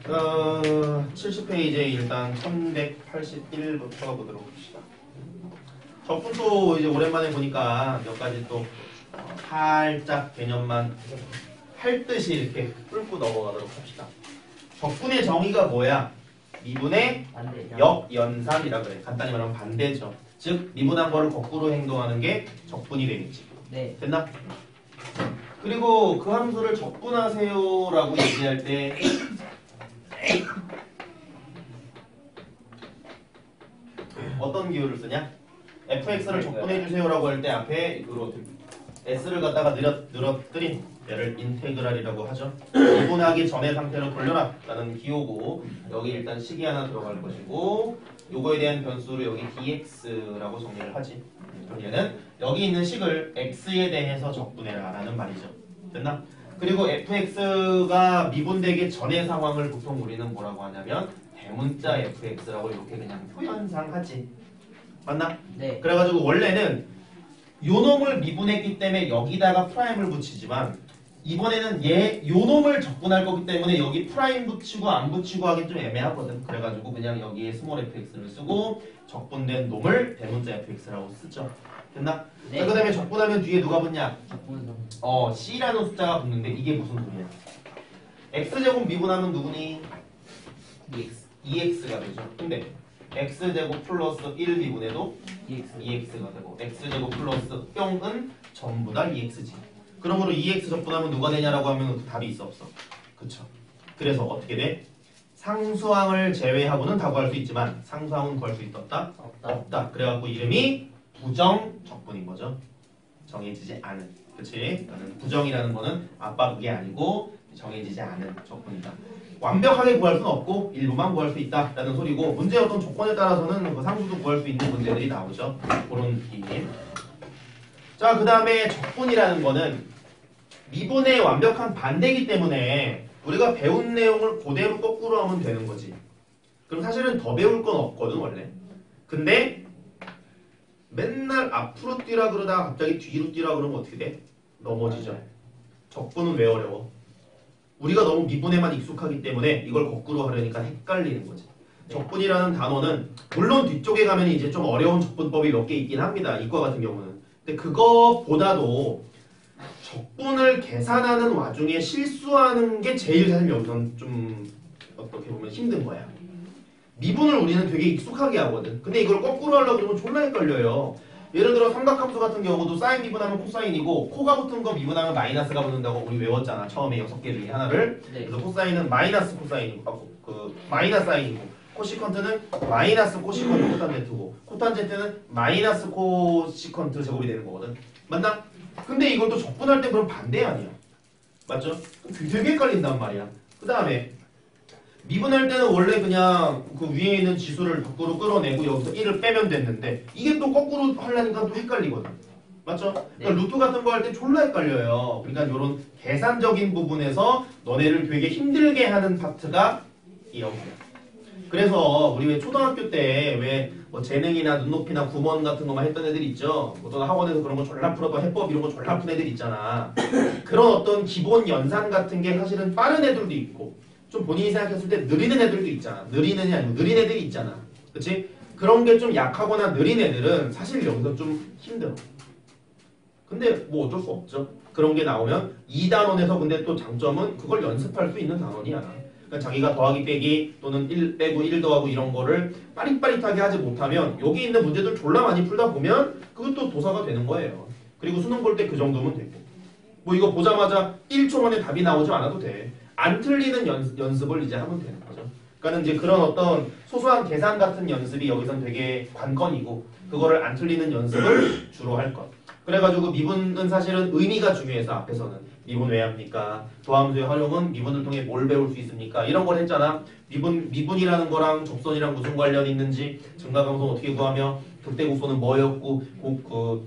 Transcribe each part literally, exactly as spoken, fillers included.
어, 칠십 페이지에 일단 천백팔십일부터 보도록 합시다. 적분도 이제 오랜만에 보니까 몇 가지 또 어, 살짝 개념만 할 듯이 이렇게 뚫고 넘어가도록 합시다. 적분의 정의가 뭐야? 미분의 역연산이라 그래. 간단히 말하면 반대죠. 즉 미분한 거를 거꾸로 행동하는 게 적분이 되겠지. 네. 됐나? 그리고 그 함수를 적분하세요라고 얘기할 때 어떤 기호를 쓰냐? 에프엑스를 적분해주세요라고 할 때 앞에 이거로 S를 갖다가 늘어, 늘어뜨린 얘를 인테그랄이라고 하죠. 미분하기 전의 상태로 돌려라 라는 기호고, 여기 일단 식이 하나 들어갈 것이고, 요거에 대한 변수를 여기 dx라고 정리를 하지. 그럼 얘는 여기 있는 식을 x에 대해서 적분해라 라는 말이죠. 됐나? 그리고 fx가 미분되기 전의 상황을 보통 우리는 뭐라고 하냐면 대문자 fx라고 이렇게 그냥 표현상 하지. 맞나? 네. 그래가지고 원래는 요 놈을 미분했기 때문에 여기다가 프라임을 붙이지만, 이번에는 얘 요 놈을 적분할 거기 때문에 여기 프라임 붙이고 안 붙이고 하긴 좀 애매하거든. 그래가지고 그냥 여기에 스몰 fx를 쓰고 적분된 놈을 대문자 fx라고 쓰죠. 됐나? 네. 그 다음에 적분하면 뒤에 누가 붙냐? 적분성. 어, c라는 숫자가 붙는데 이게 무슨 소리야? x제곱 미분하면 누구니? dx. 이엑스가 되죠. 근데 x제곱 플러스 일 미분해도 dx. 이엑스가 되고, x제곱 플러스 뿅은 전부 다 이엑스지. 그러므로 이엑스 적분하면 누가 되냐라고 하면 답이 있어 없어? 그쵸. 그래서 어떻게 돼? 상수항을 제외하고는 다 구할 수 있지만 상수항은 구할 수 있었다? 없다. 없다. 그래갖고 이름이 부정 적분인 거죠. 정해지지 않은. 그치? 부정이라는 거는 압박이 아니고 정해지지 않은 적분이다. 완벽하게 구할 수는 없고 일부만 구할 수 있다라는 소리고, 문제의 어떤 조건에 따라서는 그 상수도 구할 수 있는 문제들이 나오죠. 그런 느낌. 자, 그 다음에 적분이라는 거는 미분의 완벽한 반대이기 때문에 우리가 배운 내용을 그대로 거꾸로 하면 되는 거지. 그럼 사실은 더 배울 건 없거든 원래. 근데 맨날 앞으로 뛰라 그러다가 갑자기 뒤로 뛰라 그러면 어떻게 돼? 넘어지죠. 적분은 왜 어려워? 우리가 너무 미분에만 익숙하기 때문에 이걸 거꾸로 하려니까 헷갈리는 거지. 적분이라는 단어는 물론 뒤쪽에 가면 이제 좀 어려운 적분법이 몇 개 있긴 합니다. 이과 같은 경우는. 근데 그거보다도 적분을 계산하는 와중에 실수하는 게 제일 사실 여기서는 좀 어떻게 보면 힘든 거야. 미분을 우리는 되게 익숙하게 하거든. 근데 이걸 거꾸로 하려고 그러면 졸라 헷갈려요. 예를 들어 삼각함수 같은 경우도 사인 미분하면 코사인이고, 코가 붙은 거 미분하면 마이너스가 붙는다고 우리 외웠잖아. 처음에 여섯 개 중에 하나를. 네. 그래서 코사인은 마이너스 코사인이고, 아, 그 마이너스 사인이고, 코시컨트는 마이너스 코시컨트 코탄제트고, 코탄제트는 마이너스 코시컨트 제곱이 되는 거거든. 맞나? 근데 이걸 또 적분할 때 그럼 반대 아니야. 맞죠? 되게 헷갈린단 말이야. 그 다음에 미분할 때는 원래 그냥 그 위에 있는 지수를 밖으로 끌어내고 여기서 일을 빼면 됐는데, 이게 또 거꾸로 하려니까 또 헷갈리거든. 맞죠? 그러니까 네. 루트 같은 거 할 때 졸라 헷갈려요. 그러니까 이런 계산적인 부분에서 너네를 되게 힘들게 하는 파트가 이 여기야. 그래서 우리 왜 초등학교 때 왜 뭐 재능이나 눈높이나 구먼 같은 거만 했던 애들 있죠. 어떤 학원에서 그런 거 졸라 풀어도 해법 이런 거 졸라 푼 애들 있잖아. 그런 어떤 기본 연산 같은 게 사실은 빠른 애들도 있고, 좀 본인이 생각했을 때 느리는 애들도 있잖아. 느리는 애 아니고 느린 애들이 있잖아. 그치? 그런 게 좀 약하거나 느린 애들은 사실 여기서 좀 힘들어. 근데 뭐 어쩔 수 없죠. 그런 게 나오면 이 단원에서, 근데 또 장점은 그걸 연습할 수 있는 단원이야. 그러니까 자기가 더하기 빼기 또는 일 빼고 일 더하고 이런 거를 빠릿빠릿하게 하지 못하면 여기 있는 문제들 졸라 많이 풀다 보면 그것도 도사가 되는 거예요. 그리고 수능 볼 때 그 정도면 되고, 뭐 이거 보자마자 일 초 만에 답이 나오지 않아도 돼. 안 틀리는 연, 연습을 이제 하면 되는 거죠. 그러니까 이제 그런 어떤 소소한 계산 같은 연습이 여기선 되게 관건이고, 그거를 안 틀리는 연습을 주로 할 것. 그래가지고 미분은 사실은 의미가 중요해서 앞에서는 미분 왜 합니까? 도함수의 활용은 미분을 통해 뭘 배울 수 있습니까? 이런 걸 했잖아. 미분, 미분이라는 거랑 접선이랑 무슨 관련이 있는지, 증가감소는 어떻게 구하며, 극대곡소는 뭐였고, 그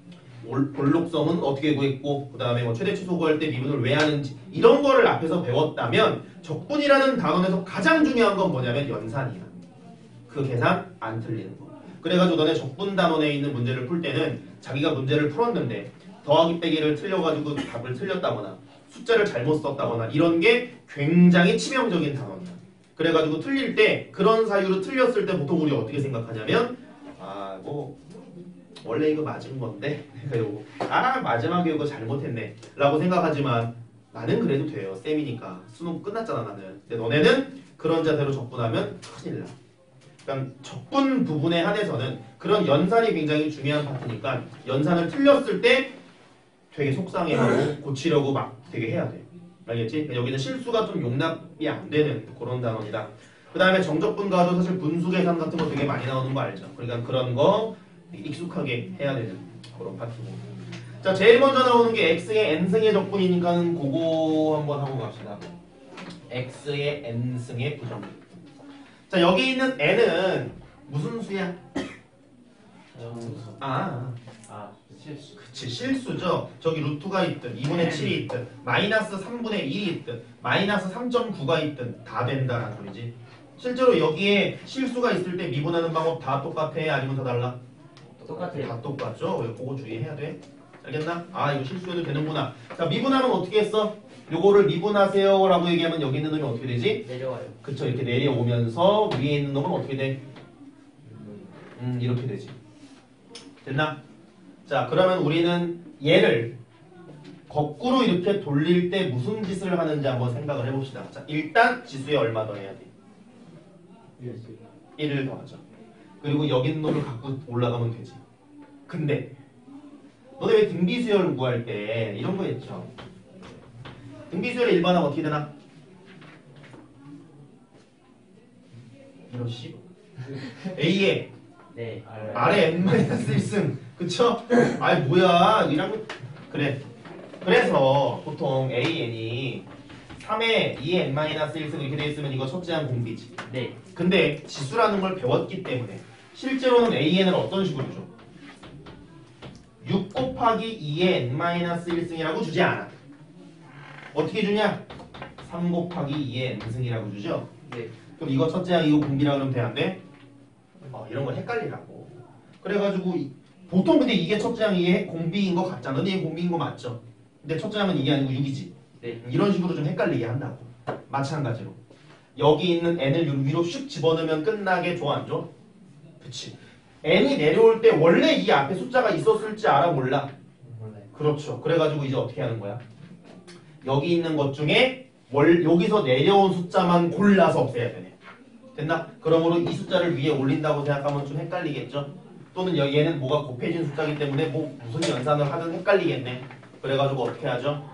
볼록성은 어떻게 구했고, 그 다음에 뭐 최대 치수 구할 때 미분을 왜 하는지, 이런 거를 앞에서 배웠다면 적분이라는 단원에서 가장 중요한 건 뭐냐면 연산이야. 그 계산 안 틀리는 거. 그래가지고 너네 적분 단원에 있는 문제를 풀 때는 자기가 문제를 풀었는데 더하기 빼기를 틀려가지고 답을 틀렸다거나 숫자를 잘못 썼다거나 이런 게 굉장히 치명적인 단원이야. 그래가지고 틀릴 때 그런 사유로 틀렸을 때 보통 우리 어떻게 생각하냐면 아 뭐 원래 이거 맞은 건데 내가 요거 아 마지막에 이거 잘못했네 라고 생각하지만 나는 그래도 돼요. 쌤이니까 수능 끝났잖아 나는. 근데 너네는 그런 자세로 접근하면 큰일 나. 그러니까 적분 부분에 한해서는 그런 연산이 굉장히 중요한 파트니까 연산을 틀렸을 때 되게 속상해하고 고치려고 막 되게 해야 돼. 알겠지? 여기는 실수가 좀 용납이 안 되는 그런 단원이다. 그 다음에 정적분과도 사실 분수 계산 같은 거 되게 많이 나오는 거 알죠? 그러니까 그런 거 익숙하게 해야 되는 그런 파트고. 자, 제일 먼저 나오는 게 x의 n승의 적분이니까는 그거 한번 하고 갑시다. x의 n승의 부정식. 자, 여기 있는 n은 무슨 수야? 아, 아, 실수. 그치, 실수죠. 저기 루트가 있든 이분의 칠이 있든 마이너스 삼분의 일이 있든 마이너스 삼 점 구가 있든 다 된다라는 소리지. 실제로 여기에 실수가 있을 때 미분하는 방법 다 똑같아? 아니면 다 달라? 똑같아요. 다 똑같죠? 그거 주의해야 돼. 알겠나? 아 이거 실수해도 되는구나. 자, 미분하면 어떻게 했어? 요거를 미분하세요 라고 얘기하면 여기 있는 놈이 어떻게 되지? 내려와요. 그쵸, 이렇게 내려오면서 위에 있는 놈은 어떻게 돼? 음 이렇게 되지. 됐나? 자, 그러면 우리는 얘를 거꾸로 이렇게 돌릴 때 무슨 짓을 하는지 한번 생각을 해봅시다. 자, 일단 지수에 얼마 더해야 돼? 일을 더하죠. 그리고 여기 있는 놈을 갖고 올라가면 되지. 근데 너네 왜 등비수열 구할 때 이런 거 했죠? 등비수열의 일반항 어떻게 되나? 이런 식 A에 네. R에 n-일 승 그쵸? 아이 뭐야 이랑 그래. 그래서 보통 에이엔이 삼에 이에 n-일 승 이렇게 돼 있으면 이거 첫째 항 공비지. 네. 근데 지수라는 걸 배웠기 때문에 실제로는 에이엔을 어떤 식으로 줘? 육 곱하기 이에 n-일 승이라고 주지 않아. 어떻게 주냐? 삼 곱하기 이에 n승이라고 주죠? 네. 그럼 이거 첫째 항 이거 공비라 그러면 돼 안 돼? 어, 이런 걸 헷갈리라고. 그래가지고 이- 보통 근데 이게 첫째 항 이게 공비인 거 같잖아. 근데 이게 공비인 거 맞죠? 근데 첫째 항은 이게 아니고 육이지. 네. 이런 식으로 좀 헷갈리게 한다고. 마찬가지로 여기 있는 n을 위로 슉 집어넣으면 끝나게 줘 안 줘? 그치. n이 내려올 때 원래 이 앞에 숫자가 있었을지 알아 몰라? 몰라요. 그렇죠. 그래가지고 이제 어떻게 하는 거야? 여기 있는 것 중에 월, 여기서 내려온 숫자만 골라서 없애야 되네. 됐나? 그러므로 이 숫자를 위에 올린다고 생각하면 좀 헷갈리겠죠? 또는 여- 얘는 뭐가 곱해진 숫자이기 때문에 뭐 무슨 연산을 하든 헷갈리겠네. 그래가지고 어떻게 하죠?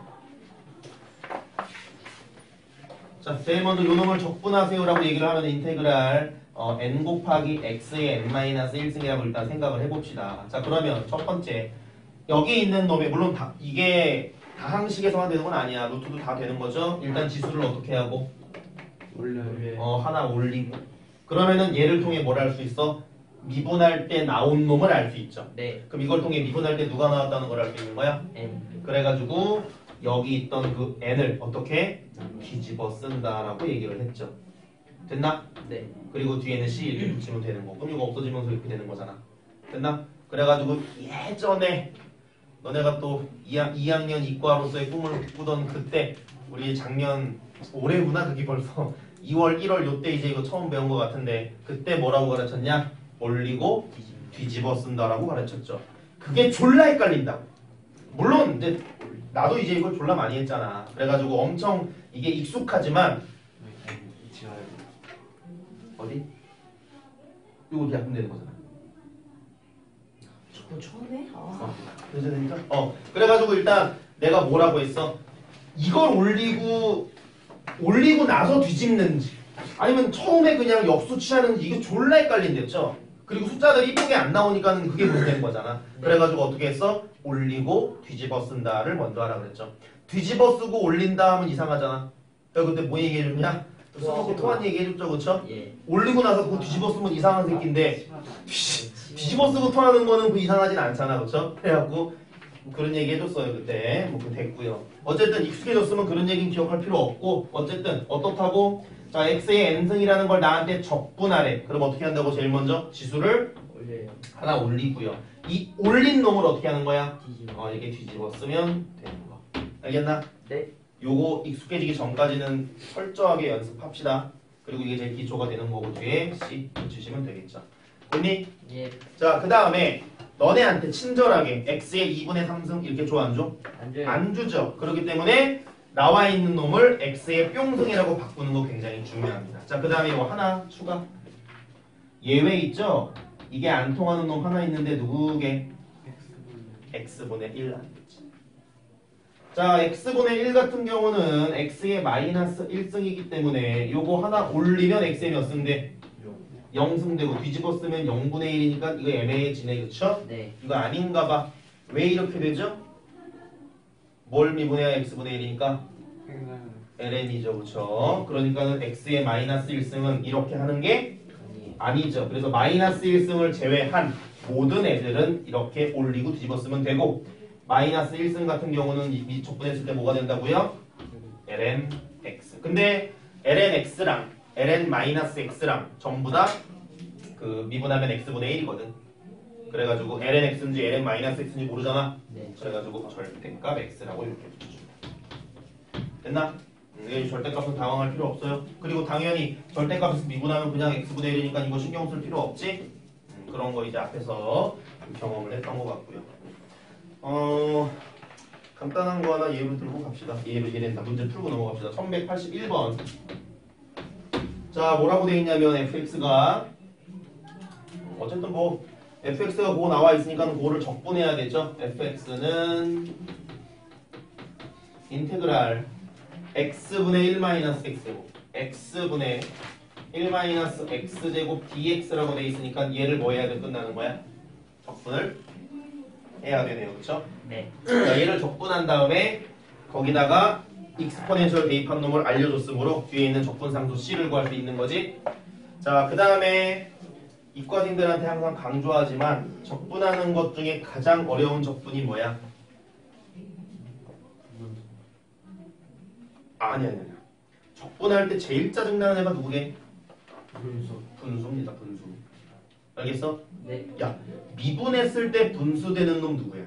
자, 제일 먼저 요 놈을 적분하세요라고 얘기를 하면 인테그랄 어, n 곱하기 x의 n-일 승이라고 일단 생각을 해봅시다. 자, 그러면 첫 번째 여기 있는 놈이 물론 다, 이게 다항식에서만 되는 건 아니야. 루트도 다 되는 거죠. 일단 지수를 어떻게 하고 올려요. 어, 하나 올리고 그러면은 얘를 통해 뭘 알 수 있어? 미분할 때 나온 놈을 알 수 있죠. 네. 그럼 이걸 통해 미분할 때 누가 나왔다는 걸 알 수 있는 거야? N. 그래가지고 여기 있던 그 n을 어떻게 뒤집어 쓴다라고 얘기를 했죠. 됐나? 네. 그리고 뒤에는 c 이렇게 붙이면 되는 거. 그럼 이거 없어지면서 이렇게 되는 거잖아. 됐나? 그래가지고 예전에 너네가 또 이 학년 이과로서의 꿈을 꾸던 그때 우리 작년 올해구나 그게 벌써 이월 일월 요때 이제 이거 처음 배운 것 같은데 그때 뭐라고 가르쳤냐? 올리고 뒤집어 쓴다라고 가르쳤죠. 그게 졸라 헷갈린다. 물론 이제 나도 이제 이걸 졸라 많이 했잖아. 그래가지고 엄청 이게 익숙하지만 어디? 이거 약분 되는 거잖아. 저 처음에? 아. 어, 되니까? 어, 그래가지고 일단 내가 뭐라고 했어? 이걸 올리고 올리고 나서 뒤집는지 아니면 처음에 그냥 역수 취하는지 이게 졸라 헷갈린댔죠. 그리고 숫자들이 이쁘게 안 나오니까는 그게 문제인 거잖아. 그래가지고 어떻게 했어? 올리고 뒤집어 쓴다를 먼저 하라 그랬죠. 뒤집어 쓰고 올린다 하면 이상하잖아. 내가 그때 뭐 얘기해줬냐? 수학고 토한 얘기해줬죠, 그쵸? 예. 올리고 나서 그거 뒤집어 쓰면 이상한 새끼인데 뒤집어 쓰고 토하는 거는 그 이상하진 않잖아, 그쵸? 그래갖고 뭐 그런 얘기 해줬어요 그때. 뭐 그 됐고요. 어쨌든 익숙해졌으면 그런 얘기는 기억할 필요 없고 어쨌든 어떻다고? 자, x의 n승이라는 걸 나한테 적분하래. 그럼 어떻게 한다고? 제일 먼저 지수를 올려요. 하나 올리고요. 이 올린 놈을 어떻게 하는 거야? 뒤집어. 어, 이게 뒤집어 쓰면 되는 거. 알겠나? 네. 요거 익숙해지기 전까지는 철저하게 연습합시다. 그리고 이게 제일 기초가 되는 거고 뒤에 C 붙이시면 되겠죠. 됐니? 예. 자, 그 다음에 너네한테 친절하게 x의 이분의 삼승 이렇게 줘 안 줘? 안 줘요. 안 주죠. 그렇기 때문에 나와 있는 놈을 x의 뿅승이라고 바꾸는 거 굉장히 중요합니다. 자, 그 다음에 이거 하나 추가. 예외 있죠? 이게 안 통하는 놈 하나 있는데 누구게? x분의 일 하겠지. 자, x분의 일 같은 경우는 x의 마이너스 일 승이기 때문에 요거 하나 올리면 x의 몇 승대? 영 승되고 뒤집어 쓰면 영분의 일이니까 이거 애매해지네. 그쵸? 네. 이거 아닌가 봐. 왜 이렇게 되죠? 뭘 미분해야 x분의 일이니까? ln이죠. 그쵸? 그러니까는 x의 마이너스 일 승은 이렇게 하는 게 아니. 아니죠. 그래서 마이너스 일 승을 제외한 모든 애들은 이렇게 올리고 뒤집어 쓰면 되고 마이너스 일 승 같은 경우는 이, 이 적분했을 때 뭐가 된다고요? lnx. 근데 lnx랑 ln-x랑 전부 다 그 미분하면 x분의 일이거든. 그래가지고 lnx인지 ln-x인지 모르잖아. 네. 그래가지고 절대값 x라고 이렇게 붙여줍니다. 됐나? 이게 절대값은 당황할 필요 없어요. 그리고 당연히 절대값에서 미분하면 그냥 x분의 일이니까 이거 신경 쓸 필요 없지? 음, 그런 거 이제 앞에서 경험을 했던 것 같고요. 어, 간단한 거 하나 예로 들고 갑시다. 예로 이해된다. 문제 풀고 넘어갑시다. 천백팔십일 번. 자, 뭐라고 돼 있냐면 fx가 어쨌든 뭐 fx가 그거 나와 있으니까 그거를 적분해야겠죠. fx는 인테그랄 x분의 일 마이너스 x제곱 x분의 일 마이너스 x제곱 dx라고 돼 있으니까 얘를 뭐 해야 돼? 끝나는 거야? 적분을 해야 되네요. 그쵸? 네. 자, 얘를 적분한 다음에 거기다가 익스포넨셜 대입한 놈을 알려줬으므로 뒤에 있는 적분상수 C를 구할 수 있는 거지. 자, 그 다음에 이과생들한테 항상 강조하지만 적분하는 것 중에 가장 어려운 적분이 뭐야? 아니 아니 아니. 적분할 때 제일 짜증나는 애가 누구게? 분수. 분수입니다. 분수. 알겠어? 네. 야, 미분했을 때 분수되는 놈 누구야?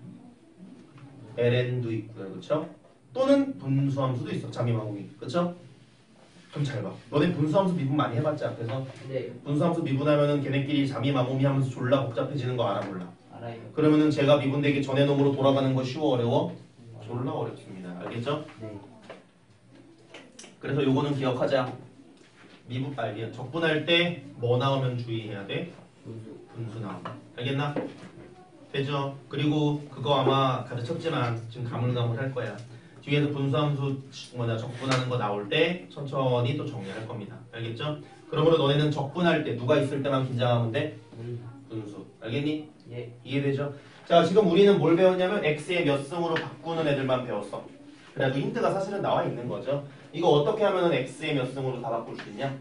ln도 있고요. 그쵸? 또는 분수함수도 있어. 자미마공이. 그쵸? 좀 잘 봐. 너네 분수함수 미분 많이 해봤지 앞에서? 네. 분수함수 미분하면은 걔네끼리 자미마공이 하면서 졸라 복잡해지는 거 알아 몰라? 알아요. 그러면은 제가 미분되기 전에 놈으로 돌아가는 거 쉬워 어려워? 졸라 어렵습니다. 알겠죠? 네. 그래서 요거는 기억하자. 미분, 아, 미안. 적분할 때 뭐 나오면 주의해야 돼? 분수. 분수 나온다. 알겠나? 되죠? 그리고 그거 아마 가르쳤지만 지금 가물가물할 거야. 뒤에서 분수함수 뭐냐 적분하는 거 나올 때 천천히 또 정리할 겁니다. 알겠죠? 그러므로 너네는 적분할 때 누가 있을 때만 긴장하면 돼? 분수. 알겠니? 예. 이해되죠? 자, 지금 우리는 뭘 배웠냐면 x의 몇 승으로 바꾸는 애들만 배웠어. 그래도 힌트가 사실은 나와 있는 거죠. 이거 어떻게 하면 x의 몇 승으로 다 바꿀 수 있냐?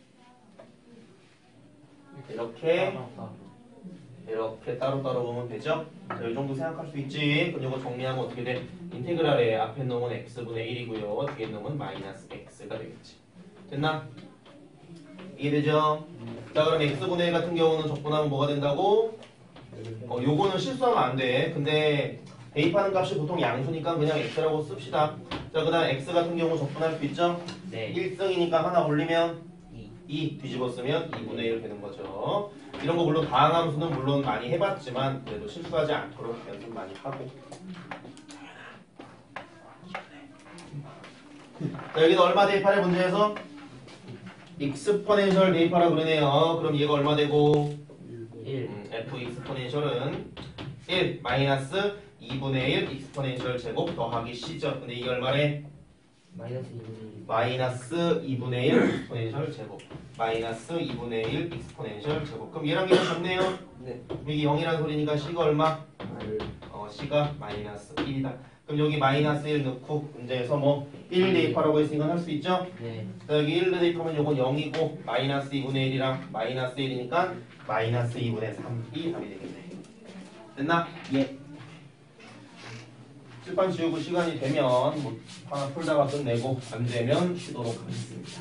이렇게 이렇게 따로따로 보면 되죠? 자, 이 정도 생각할 수 있지? 그럼 이거 정리하면 어떻게 돼? 인테그랄의 앞에 놈은 x분의 일이고요. 뒤에 놈은 마이너스 x가 되겠지. 됐나? 이해되죠? 자, 그럼 x분의 일 같은 경우는 적분하면 뭐가 된다고? 어, 요거는 실수하면 안 돼. 근데 대입하는 값이 보통 양수니까 그냥 x라고 씁시다. 자, 그 다음 x 같은 경우 적분할 수 있죠? 네. 일 승이니까 하나 올리면 이. 이 뒤집어 쓰면 이분의 일 되는 거죠. 이런 거 물론 다항함수는 물론 많이 해봤지만 그래도 실수하지 않도록 연습 많이 하고. 자, 여기는 얼마 대입하래 문제에서? 익스포넨셜 대입하라 그러네요. 그럼 얘가 얼마 되고? 일. 음, f 익스포넨셜은 일 마이너스 이분의 일 익스포넨셜 제곱 더하기 c죠. 근데 이게 얼마래? 마이너스 이분의 일. 마이너스 이분의 일 익스포넨셜 제곱 마이너스 이분의 일 익스포넨셜 제곱. 그럼 얘랑 얘랑 같네요. 네. 여기 영이라는 소리니까 c가 얼마? 알. 어, c가 마이너스 일이다. 그럼 여기 마이너스 일 넣고 문제에서 뭐 일 대입하라고 했으니까 할 수 있죠? 네. 자, 여기 일 대입하면 요건 영이고 마이너스 이분의 일이랑 마이너스 일이니까 마이너스 이분의 삼이 답이 되겠네. 됐나? 예. 칠판 지우고 시간이 되면 뭐 하나 풀다가 끝내고 안 되면 쉬도록 하겠습니다.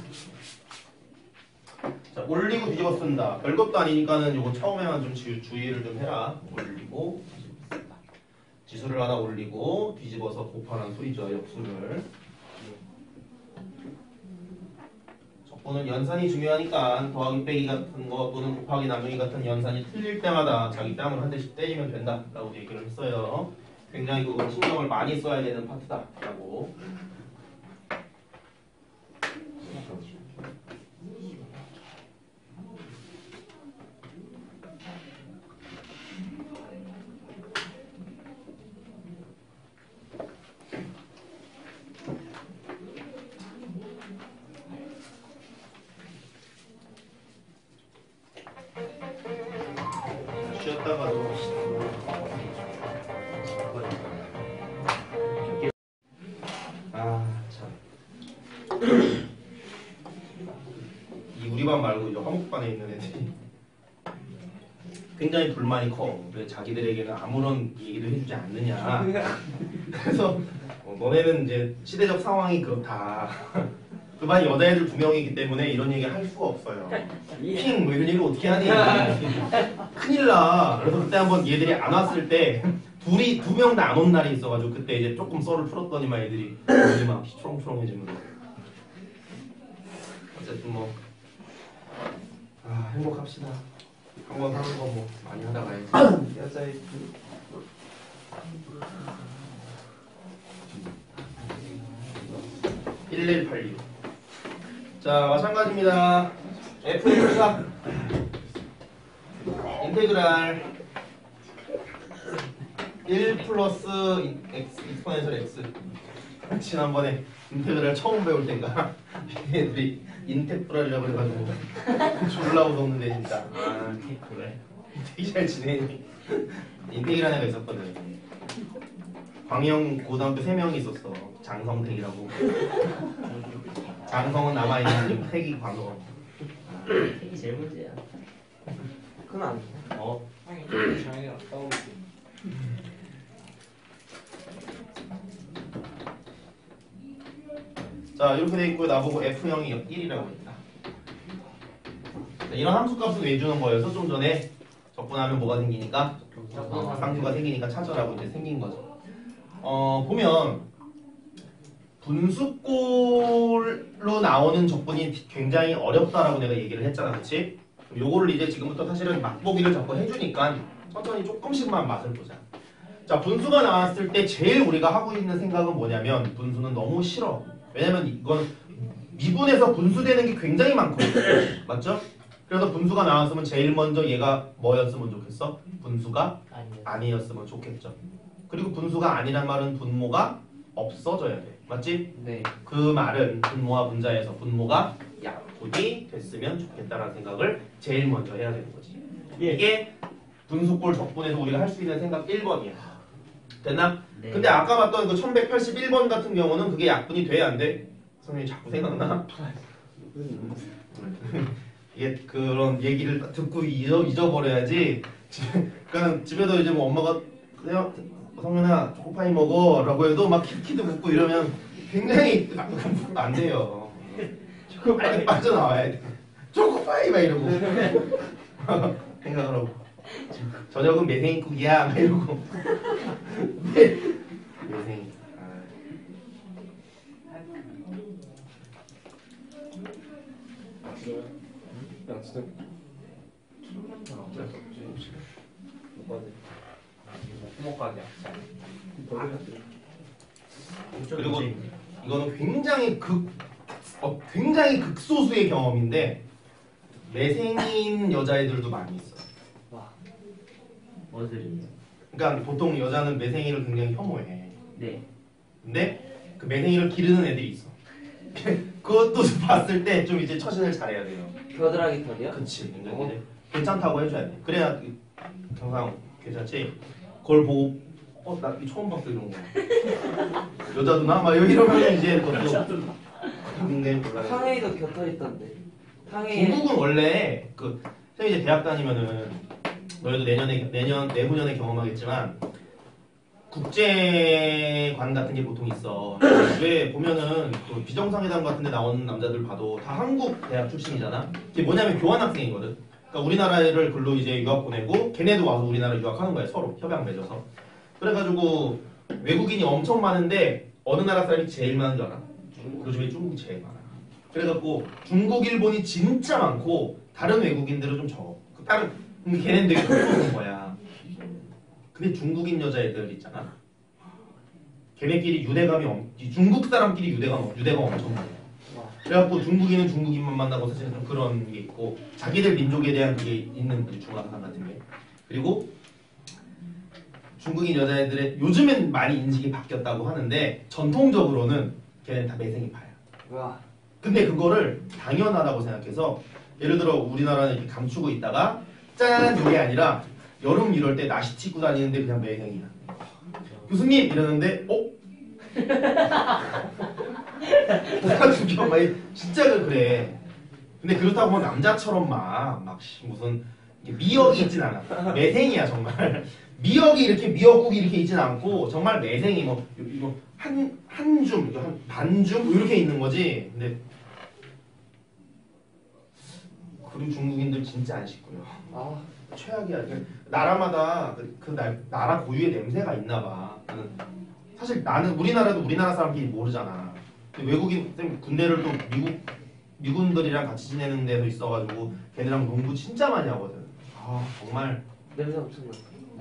자, 올리고 뒤집어 쓴다. 별것도 아니니까는 요거 처음에만 좀 주, 주의를 좀 해라. 올리고 뒤집어 쓴다. 지수를 하나 올리고 뒤집어서 곱하는 소리죠. 역수를. 또는 연산이 중요하니까 더하기 빼기 같은 거 또는 곱하기 나누기 같은 연산이 틀릴 때마다 자기 뺨을 한 대씩 때리면 된다라고 얘기를 했어요. 굉장히 그거 신경을 많이 써야 되는 파트다라고. 쉬었다가도 아 참. 이 우리 반 말고 이제 화목반에 있는 애들이 굉장히 불만이 커. 왜 자기들에게는 아무런 얘기도 해주지 않느냐. 그래서 어, 너네는 이제 시대적 상황이 그렇다. 그 반이 여자애들 두 명이기 때문에 이런 얘기 할 수가 없어요. 핑! 뭐 이런 얘기 어떻게 하니? 큰일 나. 그래서 그때 한번 얘들이 안 왔을 때 둘이 두 명 다 안 온 날이 있어가지고 그때 이제 조금 썰을 풀었더니만 애들이 눈이 막 초롱초롱해지면서 어쨌든 뭐 아, 행복합시다. 한번 하는 거 뭐 많이 하다 가야지. 여자애 일일팔육. 자, 마찬가지입니다. 에프의 조사 인테그랄 일 플러스 x 익스포넨셜 x. 지난번에 인테그랄 처음 배울 때인가 얘들이 인테그랄이라고 해가지고 졸라 웃었는데 진짜. 아, 그래? 되게 잘 지내니. 인테그랄 애가 있었거든. 광영 고등학교 세 명이 있었어. 장성택이라고. 장성은 남아있는 택이 광어. 택이 제일 문제야. 그건 아니야. 어. 장애가 떠오르지. 자, 이렇게 돼 있고 나보고 에프형이 일이라고 했다. 자, 이런 함수값은 왜 주는 거여서 좀 전에 적분하면 뭐가 생기니까 어, 상수가 생기니까 찾아라고 이제 생긴 거죠. 어, 보면 분수꼴로 나오는 적분이 굉장히 어렵다라고 내가 얘기를 했잖아, 그렇지? 요거를 이제 지금부터 사실은 맛보기를 자꾸 해주니까 천천히 조금씩만 맛을 보자. 자, 분수가 나왔을 때 제일 우리가 하고 있는 생각은 뭐냐면 분수는 너무 싫어. 왜냐면 이건 미분에서 분수되는 게 굉장히 많거든. 맞죠? 그래서 분수가 나왔으면 제일 먼저 얘가 뭐였으면 좋겠어? 분수가 아니요. 아니었으면 좋겠죠. 그리고 분수가 아니란 말은 분모가 없어져야 돼. 맞지? 네. 그 말은 분모와 분자에서 분모가 약분이 됐으면 좋겠다라는 생각을 제일 먼저 해야 되는 거지. 예. 이게 분수꼴 적분에서 우리가 할 수 있는 생각 일 번이야. 됐나? 네. 근데 아까 봤던 그 천백팔십일 번 같은 경우는 그게 약분이 돼, 안 돼? 선생님이 자꾸 생각나? 이게 그런 얘기를 듣고 잊어, 잊어버려야지. 그러니까 집에도 이제 뭐 엄마가 그냥 성윤아 초코파이 먹어 라고 해도 막 키키도 묻고 이러면 굉장히 안 돼요. 빨리 빠져나와야 돼. 초코파이 막 이러고 생각을 하고 저녁은 매생이국이야 막 이러고 매생이. 야, 진짜. 부모까지 그리고 이거는 굉장히 극, 어, 굉장히 극소수의 경험인데 매생이인 여자애들도 많이 있어요. 와. 어들이요? 그러니까 보통 여자는 매생이를 굉장히 혐오해. 네. 근데 그 매생이를 기르는 애들이 있어. 그것도 봤을 때 좀 이제 처신을 잘해야 돼요. 겨드랑이 털이요? 그치. 그러니까 어. 이제 괜찮다고 해줘야 돼. 그래야 항상 괜찮지. 그걸 보고 어, 나 이거 처음 봤어 이런 거. 여자 누나? 막 이러면 이제 그것도 굉장히 곤란해. 탕웨이도 곁터 있던데. 탕웨이. 중국은 원래 그 선생님 이제 대학 다니면은 너희도 내년에 내년 내후년에 경험하겠지만 국제관 같은 게 보통 있어. 왜 보면은 그 비정상회담 같은 데 나오는 남자들 봐도 다 한국 대학 출신이잖아. 이게 뭐냐면 교환학생이거든. 그러니까 우리나라를 글로 이제 유학 보내고 걔네도 와서 우리나라 유학하는 거야. 서로 협약 맺어서. 그래가지고 외국인이 엄청 많은데 어느 나라 사람이 제일 많은 줄 알아? 요즘에 중국이 제일 많아. 그래갖고 중국, 일본이 진짜 많고 다른 외국인들은 좀 적어. 그 다른 근데 걔네는 되게 좁은 거야. 근데 중국인 여자애들 있잖아. 걔네끼리 유대감이 엄, 이 중국 사람끼리 유대감 유대감 엄청 많아. 그래갖고 중국인은 중국인만 만나고 사실 좀 그런 게 있고 자기들 민족에 대한 그게 있는 거지 중화상 같은 게. 그리고 중국인 여자애들의 요즘엔 많이 인식이 바뀌었다고 하는데 전통적으로는 걔네는 다 매생이파야. 와. 근데 그거를 당연하다고 생각해서 예를 들어 우리나라는 이렇게 감추고 있다가 짠 이게 아니라 여름 이럴 때 나시티 입고 다니는데 그냥 매생이야. 교수님 이러는데 어? 그래가지고 막 진짜 그래. 근데 그렇다고 뭐 남자처럼 막, 막 무슨 미역이 있진 않아. 매생이야 정말. 미역이 이렇게 미역국이 이렇게 있진 않고 정말 매생이 뭐 이거 한 한 줌, 한 반줌 이렇게 있는 거지. 근데 그리고 중국인들 진짜 안 씻고요. 아. 최악이야. 나라마다 그, 그 나, 나라 고유의 냄새가 있나 봐. 나는 사실 나는 우리나라도 우리나라 사람끼리 모르잖아. 근데 외국인 쌤 군대를 또 미국 미군들이랑 같이 지내는 데도 있어가지고 걔네랑 농구 진짜 많이 하거든. 아 정말 냄새 엄청 나.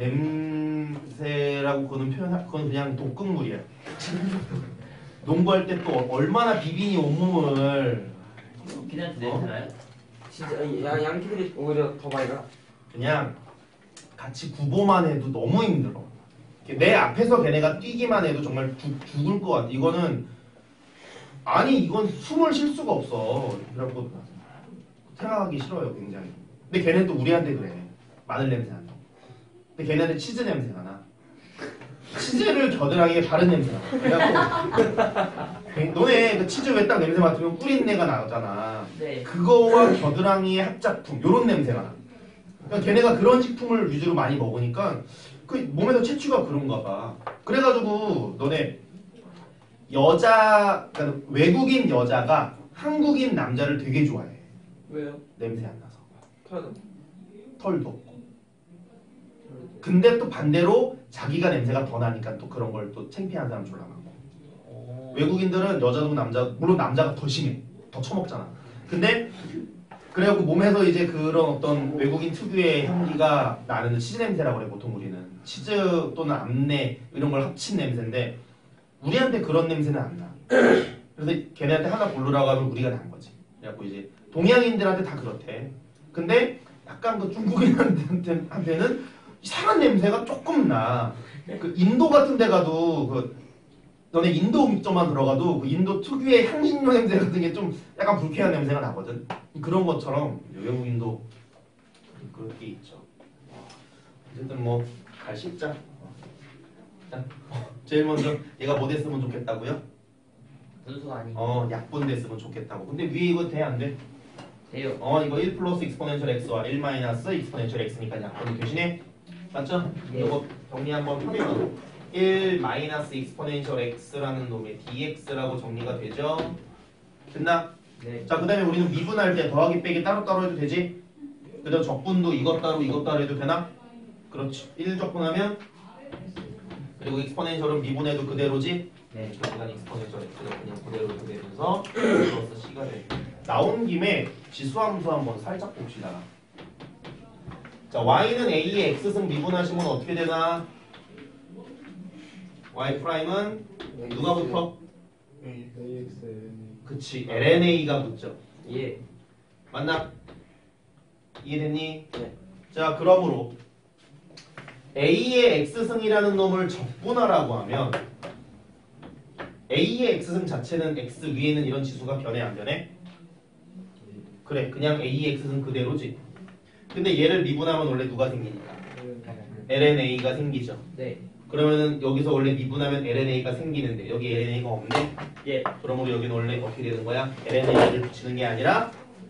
냄새라고 그거는 표현 그건 그냥 독극물이야. 농구할 때 또 얼마나 비비니 온몸을 걔네한테 어? 냄새나요? 진짜 야, 양키들이 오히려 더 많이 나. 그냥 같이 구보만 해도 너무 힘들어. 내 앞에서 걔네가 뛰기만 해도 정말 죽, 죽을 것 같아. 이거는 아니 이건 숨을 쉴 수가 없어. 그래갖고 생각하기 싫어요 굉장히. 근데 걔네는 또 우리한테 그래. 마늘 냄새 안 나. 근데 걔네는 치즈 냄새가 나. 치즈를 겨드랑이에 바른 냄새가 나. 그래갖고 너네 그 치즈 왜 딱 냄새 맡으면 꿀린내가 나잖아. 네. 그거와 겨드랑이의 합작품 요런 냄새가 나. 그러니까 걔네가 그런 식품을 위주로 많이 먹으니까 그 몸에서 채취가 그런가 봐. 그래가지고 너네 여자 그러니까 외국인 여자가 한국인 남자를 되게 좋아해. 왜요? 냄새 안 나서. 털도. 털도 없고. 근데 또 반대로 자기가 냄새가 더 나니까 또 그런 걸 또 창피한 사람 졸라 많고. 오. 외국인들은 여자도 남자 물론 남자가 더 심해. 더 처먹잖아. 근데 그래갖고 몸에서 이제 그런 어떤 외국인 특유의 향기가 나는 치즈 냄새라고 그래 보통 우리는 치즈 또는 암내 이런 걸 합친 냄새인데 우리한테 그런 냄새는 안 나. 그래서 걔네한테 하나 고르라고 하면 우리가 난 거지. 그래갖고 이제 동양인들한테 다 그렇대. 근데 약간 그 중국인한테는 이상한 냄새가 조금 나. 그 인도 같은 데 가도 그 너네 인도 음식점만 들어가도 그 인도 특유의 향신료 냄새 같은 게 좀 약간 불쾌한 냄새가 나거든. 그런 것처럼 외국인도 그런 게 있죠. 어쨌든 뭐 잘 씹자. 자, 제일 먼저 얘가 뭐 됐으면 좋겠다고요? 분수가 아니고. 어 약분 됐으면 좋겠다고. 근데 위에 이거 돼 안 돼? 돼요. 어 이거 일 플러스 익스포넨셜 x와 일 마이너스 익스포넨셜 x니까 약분이 대신에 맞죠? 예. 이거 정리 한번 하면 일 마이너스 익스포넨셜 x라는 놈의 dx라고 정리가 되죠? 됐나? 네. 자 그 다음에 우리는 미분할 때 더하기 빼기 따로따로 해도 되지? 그 다음 적분도 이것 따로 이것 따로 해도 되나? 그렇지. 일 적분하면 그리고 익스포넨셜은 미분해도 그대로지? 네. 시간 익스포넨셜 x가 그냥 그대로 되면서 플러스 c가 돼. 나온 김에 지수함수 한번 살짝 봅시다. 자 y는 a의 x승 미분하시면 어떻게 되나? y 프라임은 누가 붙어? 그치 엘엔에이가 붙죠. 예. 맞나? 이해됐니? 네. 자 그러므로 a의 x승이라는 놈을 적분하라고 하면 a의 x승 자체는 x 위에는 이런 지수가 변해 안 변해? 그래 그냥 a의 x승 그대로지. 근데 얘를 미분하면 원래 누가 생기니까? 엘엔에이가 생기죠. 네. 그러면은 여기서 원래 미분하면 엘엔에이가 생기는데 여기 엘엔에이가 없네? 예. 그러므로 여기는 원래 어떻게 되는 거야? 엘엔에이를 붙이는 게 아니라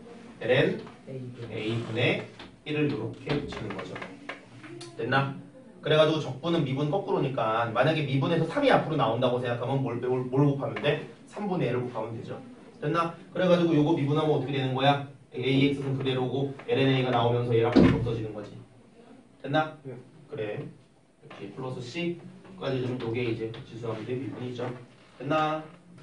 엘엔에이분의 일을 이렇게 붙이는 거죠. 됐나? 그래가지고 적분은 미분 거꾸로니까 만약에 미분에서 삼이 앞으로 나온다고 생각하면 뭘, 뭘, 뭘 곱하면 돼? 삼분의 일을 곱하면 되죠. 됐나? 그래가지고 요거 미분하면 어떻게 되는 거야? 에이엑스는 그대로고 엘엔에이가 나오면서 얘랑 없어지는 거지. 됐나? 네. 그래. 이렇게 플러스 C까지 좀 요게 이제 지수함수의 미분이죠. 됐나?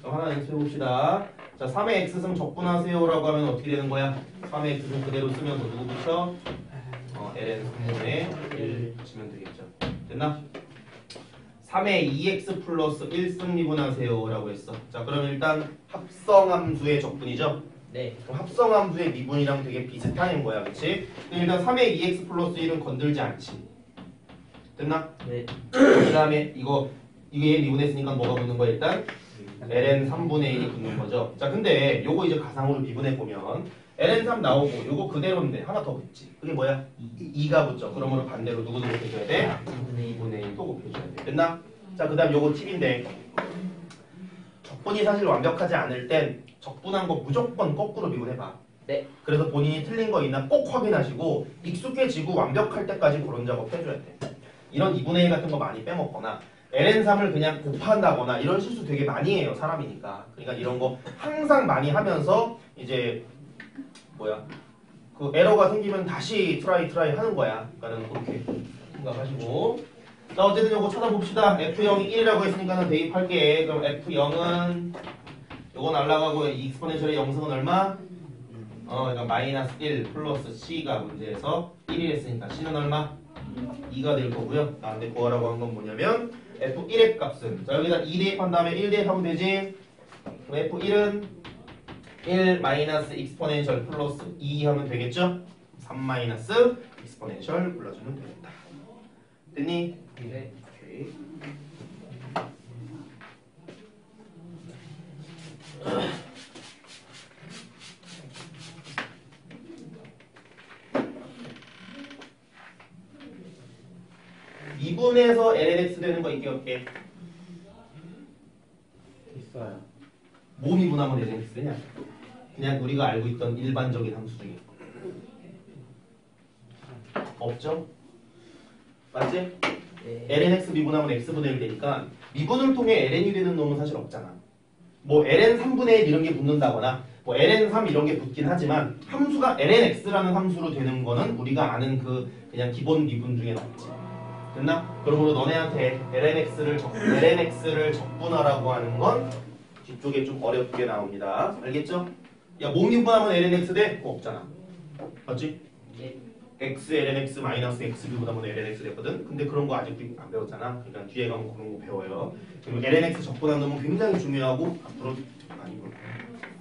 그럼 하나 연습해봅시다. 자, 삼의 x승 적분하세요라고 하면 어떻게 되는 거야? 삼의 x승 그대로 쓰면서 누구 붙여? 어, ln 삼분의 일 붙이면 되겠죠. 됐나? 삼의 이 엑스 플러스 일 승 미분하세요라고 했어. 자, 그럼 일단 합성함수의 적분이죠? 네. 그럼 합성함수의 미분이랑 되게 비슷한 거야, 그치? 일단 삼의 이 엑스 플러스 일은 건들지 않지. 됐나? 네. 그 다음에 이거 이게 미분했으니까 뭐가 붙는 거야 일단? ln 삼분의 일이 붙는 거죠. 자, 근데 요거 이제 가상으로 미분해 보면 ln 삼 나오고 요거 그대로인데 하나 더 붙지. 그게 뭐야? 이가 붙죠. 그러므로 반대로 누구도 곱해줘야 돼? 이분의 일도 곱해줘야 돼. 됐나? 자, 그 다음 요거 팁인데 적분이 사실 완벽하지 않을 땐 적분한 거 무조건 거꾸로 미분해봐. 네. 그래서 본인이 틀린 거 있나 꼭 확인하시고 익숙해지고 완벽할 때까지 그런 작업 해줘야 돼. 이런 이분의 일 같은 거 많이 빼먹거나 ln 삼을 그냥 곱한다거나 이런 실수 되게 많이 해요, 사람이니까. 그러니까 이런 거 항상 많이 하면서 이제 뭐야 그 에러가 생기면 다시 트라이 트라이 하는 거야. 그러니까는 그렇게 생각하시고. 자, 어쨌든 요거 찾아봅시다. 에프 영이 일이라고 했으니까는 대입할게. 그럼 에프 영은 요거 날라가고 익스포넨셜의 영승은 얼마? 어, 그러니까 마이너스 일 플러스 c가 문제에서 일이 했으니까 c는 얼마? 이가 될 거고요. 나한테 구하라고 한 건 뭐냐면 에프 일의 값은 자, 여기다 이 대입한 다음에 일 대입하면 되지. 그럼 에프 일은 일 마이너스 익스포넨셜 플러스 이 하면 되겠죠? 삼 마이너스 익스포넨셜 불러주면 되겠다. 됐니? 네. 오케이. 이분에서 lnx 되는 거 있게 없게? 있어요. 뭐 미분하면 lnx 되냐? 그냥 우리가 알고 있던 일반적인 함수 중에 없죠? 맞지? 네. lnx 미분하면 x분의 일 되니까 미분을 통해 ln이 되는 놈은 사실 없잖아. 뭐 ln 삼분의 일 이런 게 붙는다거나 뭐 ln 삼 이런 게 붙긴 하지만 함수가 lnx라는 함수로 되는 거는 우리가 아는 그 그냥 기본 미분 중에 없지. 됐나? 그러므로 너네한테 lnx를 적, lnx를 적분하라고 하는 건 뒤쪽에 좀 어렵게 나옵니다. 알겠죠? 야, 뭐 미분하면 lnx 돼? 그거 없잖아. 맞지? 네. x lnx 마이너스 x 미분하면 lnx 됐거든. 근데 그런 거 아직도 안 배웠잖아. 그러니까 뒤에 가면 그런 거 배워요. 그리고 lnx 적분하는 놈은 굉장히 중요하고 앞으로 많이 볼 거예요.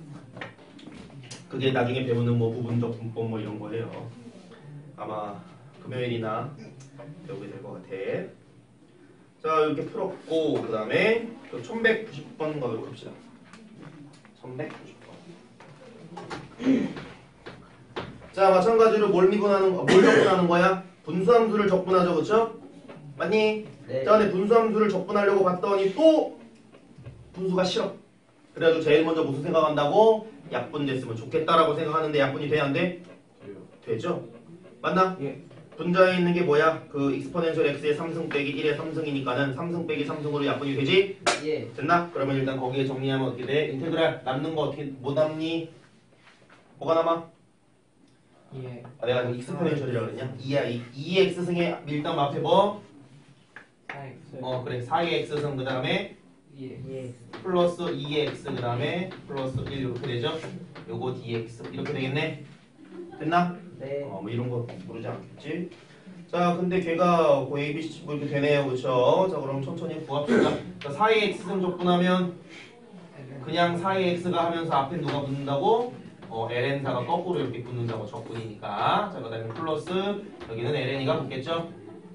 그게 나중에 배우는 뭐 부분적 분법 뭐 이런 거예요. 아마 금요일이나 배우게 될 것 같아. 자, 이렇게 풀었고 그 다음에 천백구십 번 가도록 합시다. 천백구십 번. 자, 마찬가지로 뭘 미분하는 뭘 적분하는 거야? 분수함수를 적분하죠, 그렇죠? 맞니? 네. 자, 근데 분수함수를 적분하려고 봤더니 또 분수가 싫어. 그래가지고 제일 먼저 무슨 생각한다고? 약분 됐으면 좋겠다라고 생각하는데 약분이 돼, 안 돼? 되죠? 맞나? 예. 분자에 있는 게 뭐야? 그 익스포넨셜 x의 삼 승 빼기 일의 삼 승이니까는 삼 승 빼기 삼 승으로 약분이 되지? 예. 됐나? 그러면 일단 거기에 정리하면 어떻게 돼? 인테그랄 남는 거 어떻게 뭐 남니? 뭐가 남아? 예. 아, 내가 지금 익스포넨셜이라고 그랬냐? 이야 이. 이 x승의 밀당 앞에 뭐? 어 그래 사의 x승 그 다음에 예. 예. 플러스 이 x 그 다음에 플러스 일 이렇게 되죠? 요거 dx 이렇게 되겠네? 됐나? 네. 어, 뭐 이런 거 모르지 않겠지? 자, 근데 걔가 그 A, B, C 뭐 이렇게 되네요, 그렇죠? 자, 그럼 천천히 구합시다. 자, 사의 x승 적분하면 그냥 사의 x가 하면서 앞에 누가 붙는다고? 어, ln사가 거꾸로 이렇게 붙는다고 적분이니까. 자, 그 다음에 플러스 여기는 ln이가 붙겠죠?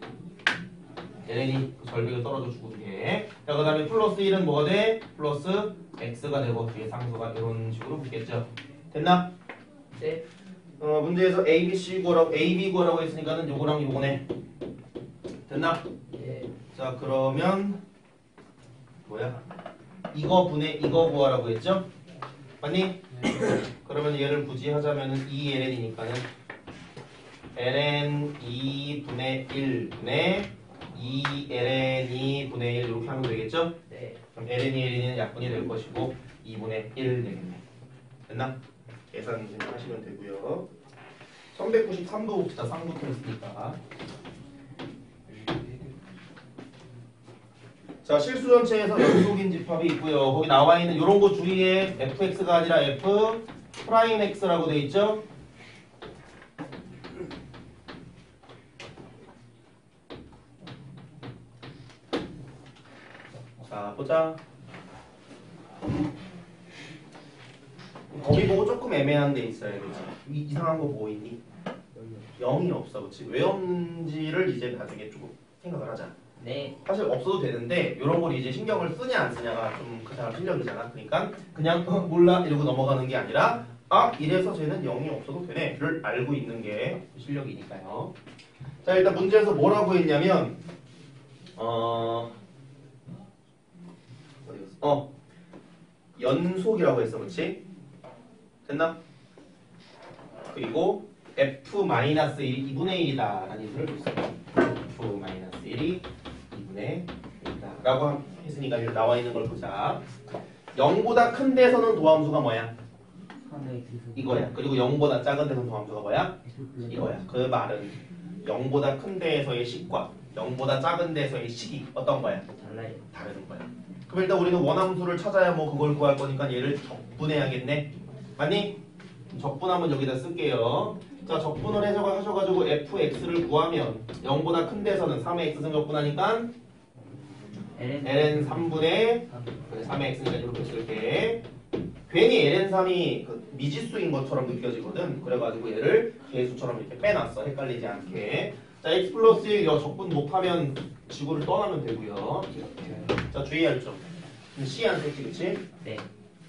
ln이 그 절벽에 떨어져 주고 뒤에. 자, 그 다음에 플러스 일은 뭐가 돼? 플러스 x가 되고 뒤에 상수가 이런 식으로 붙겠죠? 됐나? 네. 어, 문제에서 A, B, C 구하라고, A, B 구하라고 했으니까는 요거랑 요거네. 됐나? 예. 자, 그러면 뭐야? 이거 분의 이거 구하라고 했죠? 맞니? 그러면 얘를 굳이 하자면은 이 ln이니까는 ln 이 분의 일 분의 이 ln 이 분의 일 이렇게 하면 되겠죠? 네. 그럼 ln이 ln은 약분이 될 것이고 이 분의 일 되겠네. 됐나? 계산 하시면 되고요. 천백구십삼 도 봅시다. 쌍붙어 있으니까. 자, 실수 전체에서 연속인 집합이 있고요. 거기 나와 있는 이런 거 주의해. 에프엑스가 아니라 F 프라임 X라고 돼 있죠? 자, 보자. 거기 보고 조금 애매한 데 있어요. 그치? 이, 이상한 거 뭐 있니? 영이 없어. 그치? 왜 없는지를 이제 나중에 조금 생각을 하자. 네. 사실 없어도 되는데 이런 걸 이제 신경을 쓰냐 안 쓰냐가 좀 그 사람 실력이잖아. 그러니까 그냥 어, 몰라 이러고 넘어가는 게 아니라 아 이래서 쟤는 영이 없어도 되네를 알고 있는 게 실력이니까요. 자, 일단 문제에서 뭐라고 했냐면 어, 어디 갔어? 어 연속이라고 했어. 그렇지? 됐나? 그리고 F-일이 이분의 일이다 라는 얘기를 볼 수 있어. F-일이 이분의 일이다 라고 했으니까 이제 나와 있는 걸 보자. 영보다 큰 데서는 도함수가 뭐야? 이거야. 그리고 영보다 작은 데서는 도함수가 뭐야? 이거야. 그 말은 영보다 큰 데에서의 식과 영보다 작은 데에서의 식이 어떤 거야? 달라요. 다른 거야. 그럼 일단 우리는 원함수를 찾아야 뭐 그걸 구할 거니까 얘를 적분해야겠네. 맞니? 적분하면 여기다 쓸게요. 자, 적분을 해서 하셔가지고 fx를 구하면 영보다 큰 데서는 삼의 x 승적분하니까 ln 삼분의 삼의 x니까 이렇게 쓸게. 괜히 ln 삼이 그 미지수인 것처럼 느껴지거든. 그래가지고 얘를 개수처럼 이렇게 빼놨어. 헷갈리지 않게. 자, x 플러스 일 적분 못하면 지구를 떠나면 되고요. 이렇게. 자, 주의할 점. C 안 썼지, 그치? 네.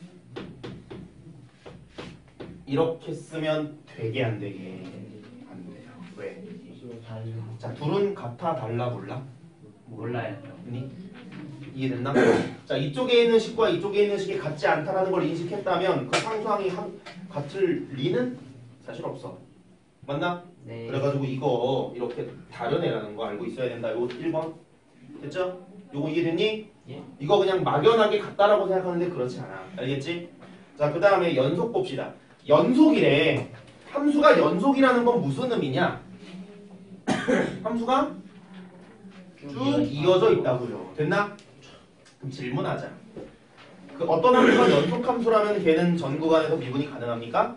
이렇게 쓰면 되게 안 되게 안 돼요. 왜? 자, 둘은 같아 달라 몰라? 몰라요. 아니? 이해됐나? 자, 이쪽에 있는 식과 이쪽에 있는 식이 같지 않다라는 걸 인식했다면 그 상수항이 한, 같을 리는 사실 없어. 맞나? 네. 그래가지고 이거 이렇게 다려내라는 거 알고 있어야 된다. 요거 일 번 됐죠? 요거 이해됐니? 예. 이거 그냥 막연하게 같다라고 생각하는데 그렇지 않아. 알겠지? 자, 그 다음에 연속 봅시다. 연속이래. 함수가 연속이라는 건 무슨 의미냐? 함수가 쭉 이어져 있다고요. 됐나? 그럼 질문하자. 그 어떤 함수가 연속 함수라면 걔는 전 구간에서 미분이 가능합니까?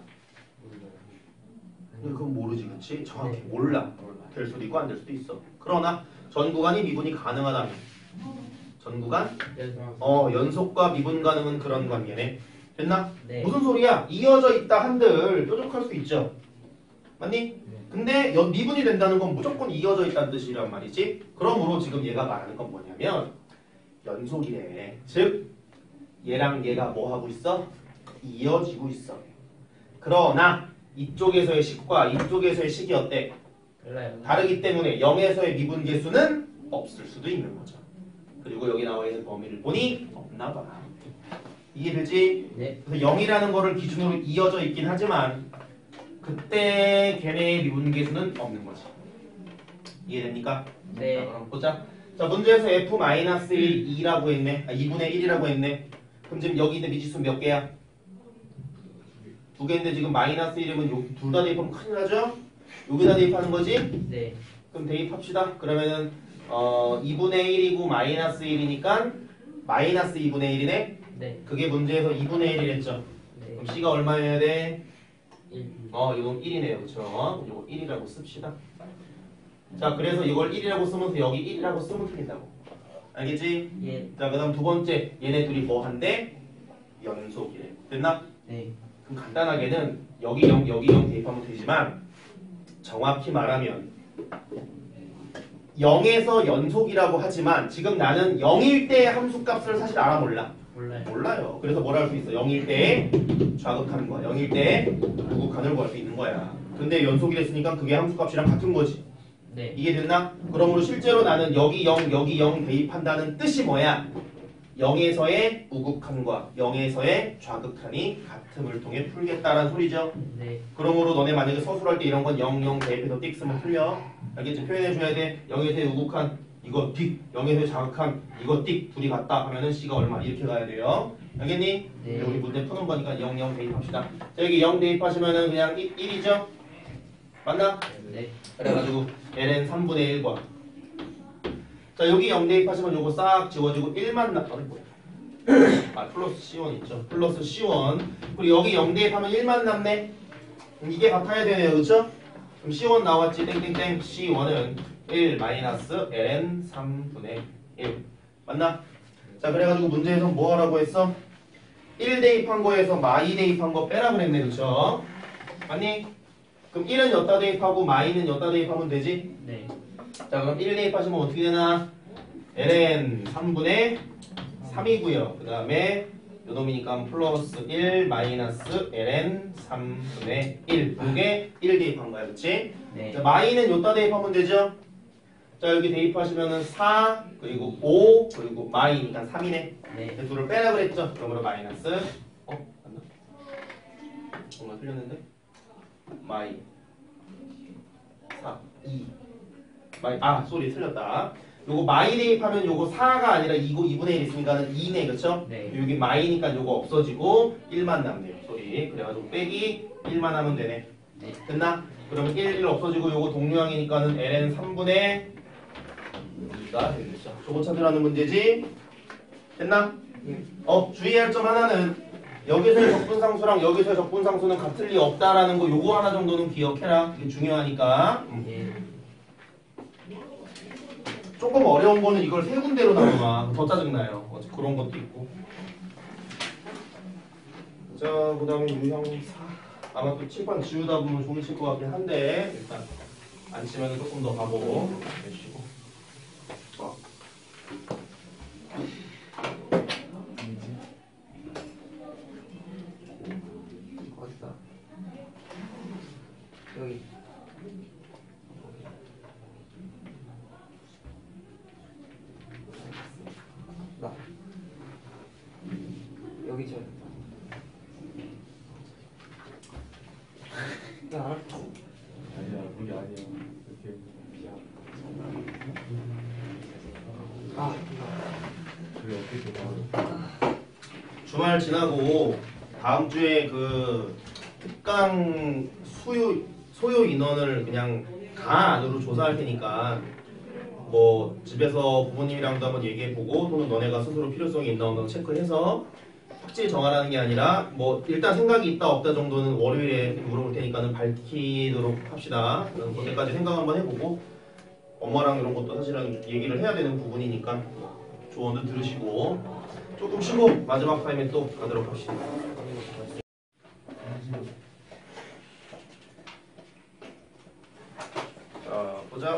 그건 모르지, 그치? 정확히 몰라. 될 수도 있고 안 될 수도 있어. 그러나 전 구간이 미분이 가능하다면 전 구간? 어, 연속과 미분 가능은 그런 관계네. 됐나? 네. 무슨 소리야? 이어져 있다 한들 뾰족할 수 있죠. 맞니? 근데 연, 미분이 된다는 건 무조건 이어져 있다는 뜻이란 말이지. 그러므로 지금 얘가 말하는 건 뭐냐면 연속이래. 즉 얘랑 얘가 뭐 하고 있어? 이어지고 있어. 그러나 이쪽에서의 식과 이쪽에서의 식이 어때? 달라요. 다르기 때문에 영에서의 미분 계수는 없을 수도 있는 거죠. 그리고 여기 나와 있는 범위를 보니 없나 봐. 이해되지? 네. 그래서 영이라는 거를 기준으로 이어져 있긴 하지만 그때 걔네의 미분계수는 없는 거지. 이해됩니까? 네. 자, 그럼 보자. 자, 문제에서 에프 일 이라고 했네. 아, 이분의 일이라고 했네. 그럼 지금 여기 있는 미지수 몇 개야? 두 개인데 지금 마이너스 일이면 둘 다 대입하면 큰일 나죠? 여기다 대입하는 거지? 네. 그럼 대입합시다. 그러면은 어, 이분의 일이고 마이너스 일이니까 마이너스 이분의 일이네? 네. 그게 문제에서 이분의 일이랬죠. 네. 그럼 C가 얼마여야 돼? 일. 어, 이건 일이네요. 그쵸? 이거 일이라고 씁시다. 자, 그래서 이걸 일이라고 쓰면서 여기 일이라고 쓰면 틀린다고. 알겠지? 예. 자, 그 다음 두 번째. 얘네 둘이 뭐 한대? 연속이래. 됐나? 네. 그럼 간단하게는 여기 영, 여기 영 대입하면 되지만 정확히 말하면 영에서 연속이라고 하지만 지금 나는 영일 때의 함수값을 사실 알아 몰라? 몰라요. 몰라요. 그래서 뭘 할 수 있어? 영일 때에 좌극하는 거야. 영일 때에 우극한을 구할 수 있는 거야. 근데 연속이랬으니까 그게 함수값이랑 같은 거지. 네. 이해됐나? 그러므로 실제로 나는 여기 영, 여기 영 대입한다는 뜻이 뭐야? 영에서의 우극한과 영에서의 좌극한이 같음을 통해 풀겠다라는 소리죠. 네. 그러므로 너네 만약에 서술할 때 이런 건 영, 영 대입해서 띡 쓰면 풀려. 알겠지? 표현해줘야 돼. 영에서의 우극한 이거 띡, 영에서의 좌극한 이거 띡 둘이 같다 하면은 C가 얼마 이렇게 가야 돼요. 알겠니? 네. 우리 문제 푸는 거니까 영, 영 대입합시다. 자, 여기 영 대입하시면은 그냥 일, 일이죠? 맞나? 네. 그래가지고 ln 삼분의 일과 자 여기 영 대입하시면 요거 싹 지워지고 일만 남. 아니 뭐야? 아 플러스 씨원 있죠. 플러스 씨원. 그리고 여기 영 대입하면 일만 남네. 이게 같아야 되네요, 그렇죠? 그럼 씨원 나왔지. 땡땡땡. 씨원은 일 마이너스 엘엔 삼분의 일. 맞나? 자 그래가지고 문제에서 뭐 하라고 했어? 일 대입한 거에서 마이 대입한 거 빼라 그랬네, 그렇죠? 맞니? 그럼 일은 여기다 대입하고 마이는 여기다 대입하면 되지? 네. 자 그럼 일 대입하시면 어떻게 되나? 엘엔 삼분의 삼이고요. 그 다음에 요놈이니까 플러스 일 마이너스 엘엔 삼분의 일. 이게 일 대입한 거야, 그치? 네. 자, 마이는 여기다 대입하면 되죠? 자 여기 대입하시면은 사 그리고 오 그리고 마이니까 삼이네. 네. 둘을 빼라 그랬죠? 그러므로 마이너스 어? 맞나? 뭔가 틀렸는데? 마이 사, 이 마이 아 소리 틀렸다. 요거 마이 대입하면 요거 사가 아니라 이고 이분의 일 있으니까는 이네, 그쵸? 네. 여기 마이니까 요거 없어지고 일만 남네요, 소리. 그래가지고 빼기 일만 하면 되네. 네. 됐나? 그러면 일, 일 없어지고 요거 동류항이니까는 엘엔 삼분의 이가 되겠죠. 저거 찾으라는 문제지? 됐나? 어 주의할 점 하나는 여기서의 적분상수랑 여기서의 적분상수는 같을 리 없다라는 거 요거 하나 정도는 기억해라. 이게 중요하니까. 음. 예. 조금 어려운 거는 이걸 세 군데로 나누면 더 짜증나요. 어, 그런 것도 있고. 자, 그 다음에 유형 사. 아마 또 칠판 지우다 보면 종이 칠 것 같긴 한데, 일단 안 치면 조금 더 가보고. 내쉬고. 어. 어디다? 여기. 나. 여기 저. 야, 알았어. 아니야, 그게 아니야. 이렇게 그냥 아, 그게 어떻게 되나? 주말 지나고 다음 주에 그 특강 수요 소요 인원을 그냥 가 안으로 조사할 테니까 뭐 집에서 부모님이랑도 한번 얘기해보고 또는 너네가 스스로 필요성이 있나 없나 체크해서 확실히 정하라는 게 아니라 뭐 일단 생각이 있다 없다 정도는 월요일에 물어볼 테니까는 밝히도록 합시다. 그때까지 생각 한번 해보고 엄마랑 이런 것도 사실은 얘기를 해야 되는 부분이니까 조언도 들으시고 조금 쉬고 마지막 타임에 또 가도록 합시다. 자 보자.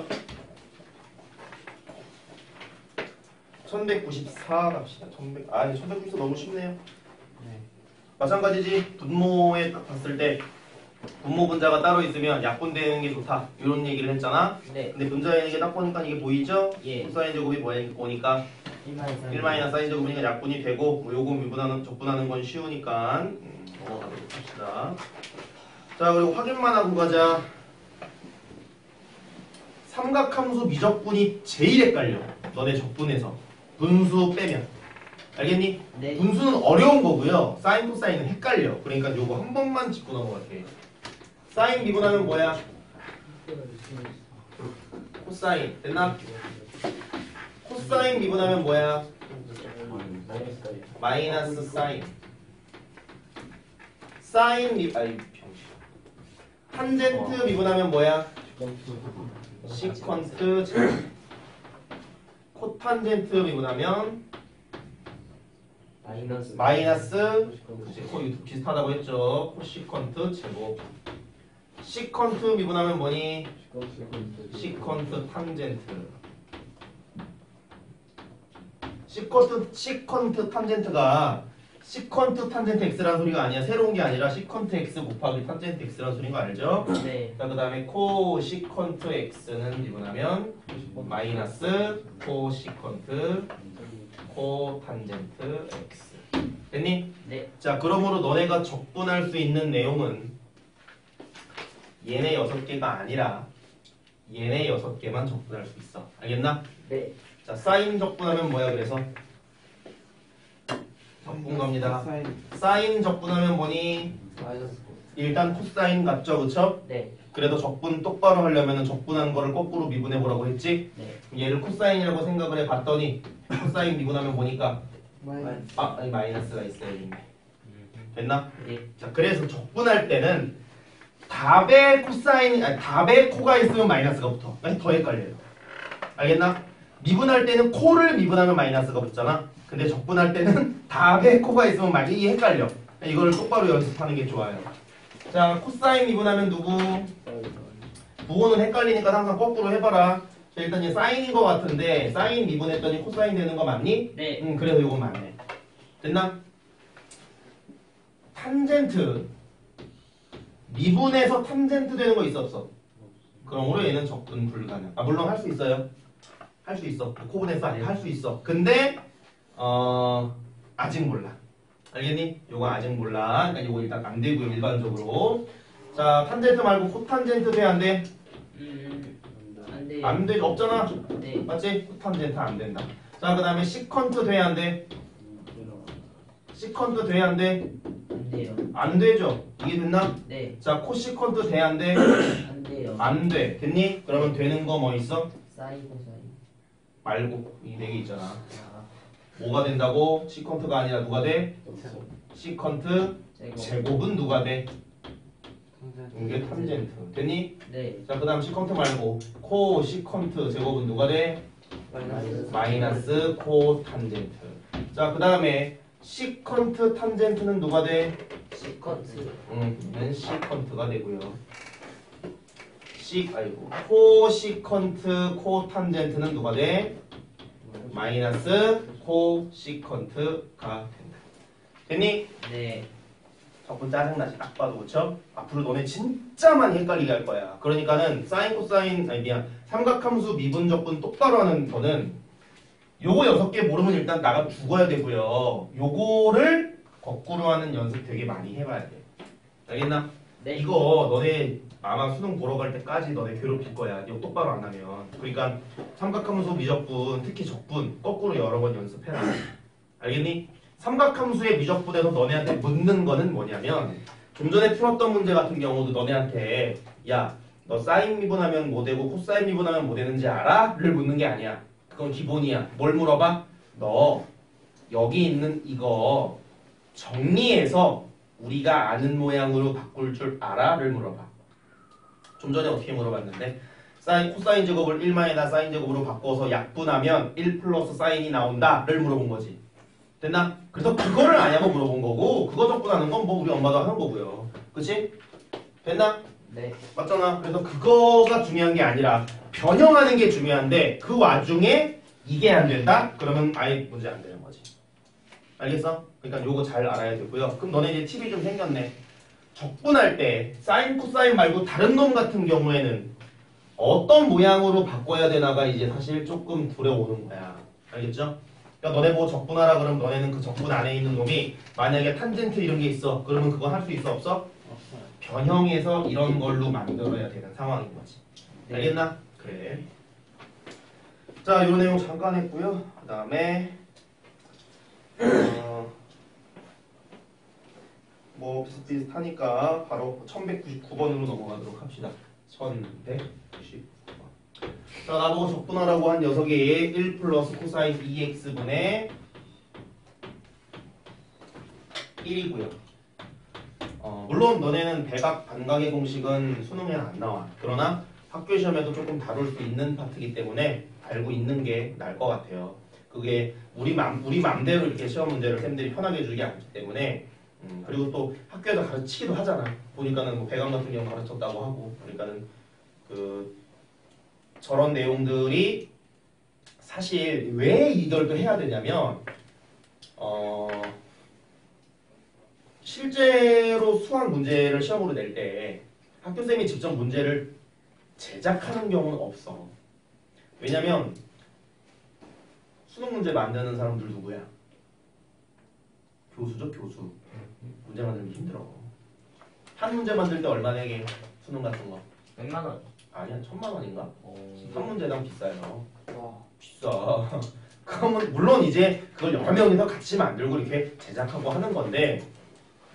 천백구십사 갑시다. 천백 아니 천백구십사 너무 쉽네요. 네. 마찬가지지. 분모에 딱 봤을 때 분모 분자가 따로 있으면 약분되는 게 좋다 이런 얘기를 했잖아. 네. 근데 분자에 있는 게 딱 보니까 이게 보이죠? 예. 사인 제곱이 뭐야 보니까 일 마이너스 일 마이너스 사인 제곱이니까 약분이 되고 뭐 요거 미분하는 적분하는 건 쉬우니까 음, 넘어가도록 합시다. 자 그리고 확인만 하고 가자. 삼각함수 미적분이 제일 헷갈려. 너네 적분에서 분수 빼면 알겠니? 네. 분수는 어려운 거고요. 사인 코사인은 헷갈려. 그러니까 요거 한 번만 짚고 넘어갈게. 사인 미분하면 뭐야? 코사인 됐나? 코사인 미분하면 뭐야? 마이너스 사인. 사인 미 아이 병신. 탄젠트 미분하면 뭐야? 시컨트 제곱. 코탄젠트 미분하면 마이너스 마이너스 그치, 코 이거 비슷하다고 했죠. 코시컨트 제곱. 시컨트 미분하면 뭐니? 시컨트 탄젠트. 시컨트 시컨트 탄젠트가 시컨트 탄젠트 x라는 소리가 아니야. 새로운 게 아니라 시컨트 x 곱하기 탄젠트 x라는 소리인 거 알죠? 네. 자, 그 다음에 코시컨트 x는 미분하면 마이너스 코시컨트 코탄젠트 x. 됐니? 네. 자, 그러므로 너네가 적분할 수 있는 내용은 얘네 여섯 개가 아니라 얘네 여섯 개만 적분할 수 있어. 알겠나? 네. 자, 사인 적분하면 뭐야? 그래서 적분 갑니다. 사인 사인 적분하면 뭐니? 마이너스 일단 코사인 같죠, 그쵸? 네. 그래도 적분 똑바로 하려면 적분한 거를 거꾸로 미분해 보라고 했지? 네. 얘를 코사인이라고 생각을 해 봤더니 코사인 미분하면 보니까 마이너스. 아, 아니 마이너스가 있어야 되네. 됐나? 네. 자, 그래서 적분할 때는 답에 코사인, 아니 답에 코가 있으면 마이너스가 붙어. 아니, 더 헷갈려요. 알겠나? 미분할 때는 코를 미분하면 마이너스가 붙잖아. 근데 적분할 때는 답에 코가 있으면 마이너스. 이게 헷갈려. 이거를 똑바로 연습하는 게 좋아요. 자, 코사인 미분하면 누구? 부호는 헷갈리니까 항상 거꾸로 해봐라. 자, 일단 얘 사인인 것 같은데 사인 미분했더니 코사인 되는 거 맞니? 네. 응, 그래서 이건 맞네. 됐나? 탄젠트 미분해서 탄젠트 되는 거 있어 없어? 그러므로 얘는 접근 불가능. 아, 물론 할 수 있어요. 할 수 있어. 코분해서 아니 할 수 있어. 근데 어 아직 몰라. 알겠니? 요거 아직 몰라. 그러니까 요거 일단 안 되고요, 일반적으로. 자, 탄젠트 말고 코탄젠트 돼, 안 돼? 음. 안 돼요. 안 돼, 없잖아. 네. 맞지? 코탄젠트 안 된다. 자, 그 다음에 시컨트 돼, 안 돼? 시컨트 돼, 안 돼? 안 돼요. 안 되죠? 이게 됐나? 네. 자, 코시컨트 돼, 안 돼? 안 돼요. 안 돼. 됐니? 그러면 되는 거 뭐 있어? 사인 코사인. 말고 이 네 개 있잖아. 아. 뭐가 된다고? 시컨트가 아니라 누가 돼? 시컨트 제곱. 제곱은 누가 돼? 탄젠트. 이게 탄젠트. 됐니? 네. 자, 그 다음 시컨트 말고 코 시컨트 제곱은 누가 돼? 마이너스. 마이너스 코 탄젠트. 자, 그 다음에 시컨트 탄젠트는 누가 돼? 시컨트. 음, 는 시컨트가 되고요. 시, 아이고, 코 시컨트 코 탄젠트는 누가 돼? 마이너스 코 시컨트가 된다. 됐니? 네. 적분 짜증나지 딱 봐도 그쵸? 앞으로 너네 진짜 많이 헷갈리게 할 거야. 그러니까는 사인 코사인 아니 미안 삼각함수 미분 적분 똑바로 하는 거는 요거 여섯 개 모르면 일단 나가 죽어야 되고요. 요거를 거꾸로 하는 연습 되게 많이 해봐야 돼. 알겠나? 네. 이거 너네 아마 수능 보러 갈 때까지 너네 괴롭힐 거야. 이거 똑바로 안 하면. 그러니까 삼각함수 미적분 특히 적분 거꾸로 여러 번 연습해라. 알겠니? 삼각함수의 미적분에서 너네한테 묻는 거는 뭐냐면 좀 전에 풀었던 문제 같은 경우도 너네한테 야, 너 사인 미분하면 뭐 되고 코사인 미분하면 뭐 되는지 알아? 를 묻는 게 아니야. 그건 기본이야. 뭘 물어봐? 너 여기 있는 이거 정리해서 우리가 아는 모양으로 바꿀 줄 알아? 를 물어봐. 좀 전에 어떻게 물어봤는데 사인, 코사인 제곱을 일 마이너스 사인 제곱으로 바꿔서 약분하면 일 플러스 사인이 나온다 를 물어본 거지. 됐나? 그래서 그거를 아냐고 물어본 거고 그거 적분하는 건 뭐 우리 엄마도 하는 거고요. 그치? 됐나? 네. 맞잖아. 그래서 그거가 중요한 게 아니라 변형하는 게 중요한데 그 와중에 이게 안 된다? 그러면 아예 문제 안 되는 거지. 알겠어? 그러니까 요거 잘 알아야 되고요. 그럼 너네 이제 팁이 좀 생겼네. 적분할 때 사인 코사인 말고 다른 놈 같은 경우에는 어떤 모양으로 바꿔야 되나가 이제 사실 조금 두려워오는 거야. 알겠죠? 그러니까 너네 보고 적분하라 그러면 너네는 그 적분 안에 있는 놈이 만약에 탄젠트 이런 게 있어. 그러면 그거 할 수 있어 없어? 없어요. 변형해서 이런 걸로 만들어야 되는 상황인 거지. 네. 알겠나? 그래. 자, 요 내용 잠깐 했고요. 그 다음에 어, 뭐 비슷비슷하니까 바로 천백구십구 번으로 넘어가도록 합시다. 천백구십구 번. 자, 나보고 적분하라고 한 녀석이 일 플러스 코사인 이 엑스분의 일이고요. 어, 물론 너네는 대각 반각의 공식은 수능에는 안 나와. 그러나 학교 시험에도 조금 다룰 수 있는 파트이기 때문에 알고 있는 게 나을 것 같아요. 그게 우리 맘 우리 맘대로 이렇게 시험 문제를 쌤들이 편하게 해주기 않기 때문에 음, 그리고 또 학교에서 가르치기도 하잖아. 보니까는 뭐 배강 같은 경우 가르쳤다고 하고 그러니까는 그 저런 내용들이 사실 왜 이걸 또 해야 되냐면 어. 실제로 수학 문제를 시험으로 낼 때 학교쌤이 직접 문제를 제작하는 경우는 없어. 왜냐면 수능 문제 만드는 사람들 누구야? 교수죠, 교수. 문제 만들기 힘들어. 한 문제 만들 때 얼마 내게? 수능 같은 거. 백만 원. 아니야, 천만 원인가? 오. 한 문제당 비싸요. 와. 비싸. 그러면 물론 이제 그걸 여러 명이서 같이 만들고 이렇게 제작하고 하는 건데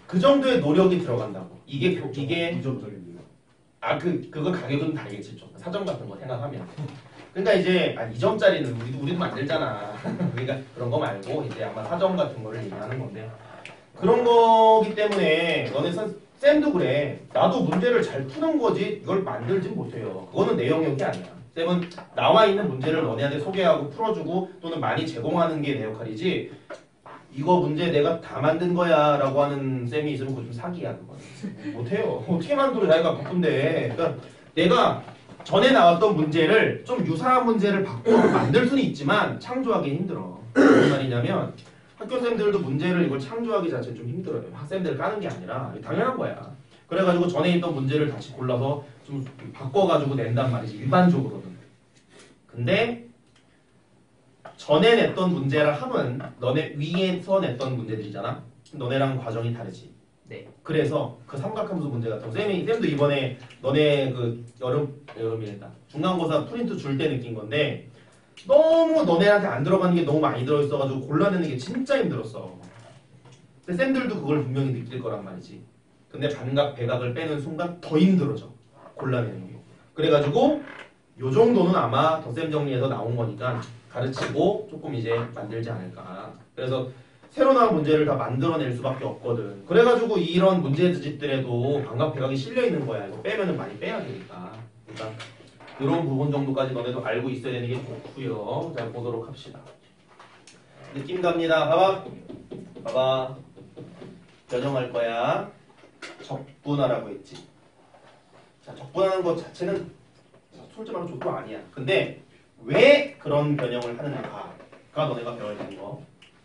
그 정도의 노력이 들어간다고. 이게 이게 이점적인데요. 아 그 그거 가격은 다르겠지 좀 사정 같은 거 생각하면. 그러니까 이제 아, 이 점짜리는 우리도 우리도 만들잖아. 그러니까 그런 거 말고 이제 아마 사정 같은 거를 얘기하는 건데 그런 거기 때문에 너네 선 쌤도 그래. 나도 문제를 잘 푸는 거지 이걸 만들진 못해요. 그거는 내 영역이 아니야. 쌤은 나와 있는 문제를 너네한테 소개하고 풀어주고 또는 많이 제공하는 게 내 역할이지. 이거 문제 내가 다 만든 거야 라고 하는 쌤이 있으면 그거 좀 사기야 그거는. 못해요. 어떻게 만들어 자기가 바쁜데. 그러니까 내가 전에 나왔던 문제를 좀 유사한 문제를 바꿔 만들 수는 있지만 창조하기 힘들어. 무슨 말이냐면 학교생들도 문제를 이걸 창조하기 자체 좀 힘들어요. 학생들 까는 게 아니라 당연한 거야. 그래가지고 전에 있던 문제를 다시 골라서 좀 바꿔가지고 낸단 말이지 일반적으로는. 근데 전에 냈던 문제를 하면 너네 위에서 냈던 문제들이잖아. 너네랑 과정이 다르지. 네. 그래서 그 삼각함수 문제 같은 거 쌤이 쌤도 이번에 너네 그 여름 여름이랬다 중간고사 프린트 줄 때 느낀 건데 너무 너네한테 안 들어가는 게 너무 많이 들어있어가지고 골라내는 게 진짜 힘들었어. 근데 쌤들도 그걸 분명히 느낄 거란 말이지. 근데 반각 배각을 빼는 순간 더 힘들어져 골라내는 게. 그래가지고 요 정도는 아마 덧셈 정리해서 나온 거니까 가르치고 조금 이제 만들지 않을까. 그래서 새로 나온 문제를 다 만들어낼 수밖에 없거든. 그래가지고 이런 문제집들에도 반각 배각이 실려 있는 거야. 이거 빼면은 많이 빼야 되니까. 그러니까 이런 부분 정도까지 너네도 알고 있어야 되는 게 좋고요. 자 보도록 합시다. 느낌 갑니다. 봐봐. 봐봐. 변형할 거야. 적분하라고 했지. 자 적분하는 것 자체는 솔직히 말하면 좋도 아니야. 근데 왜 그런 변형을 하는가가 너네가 배워야 되는 거.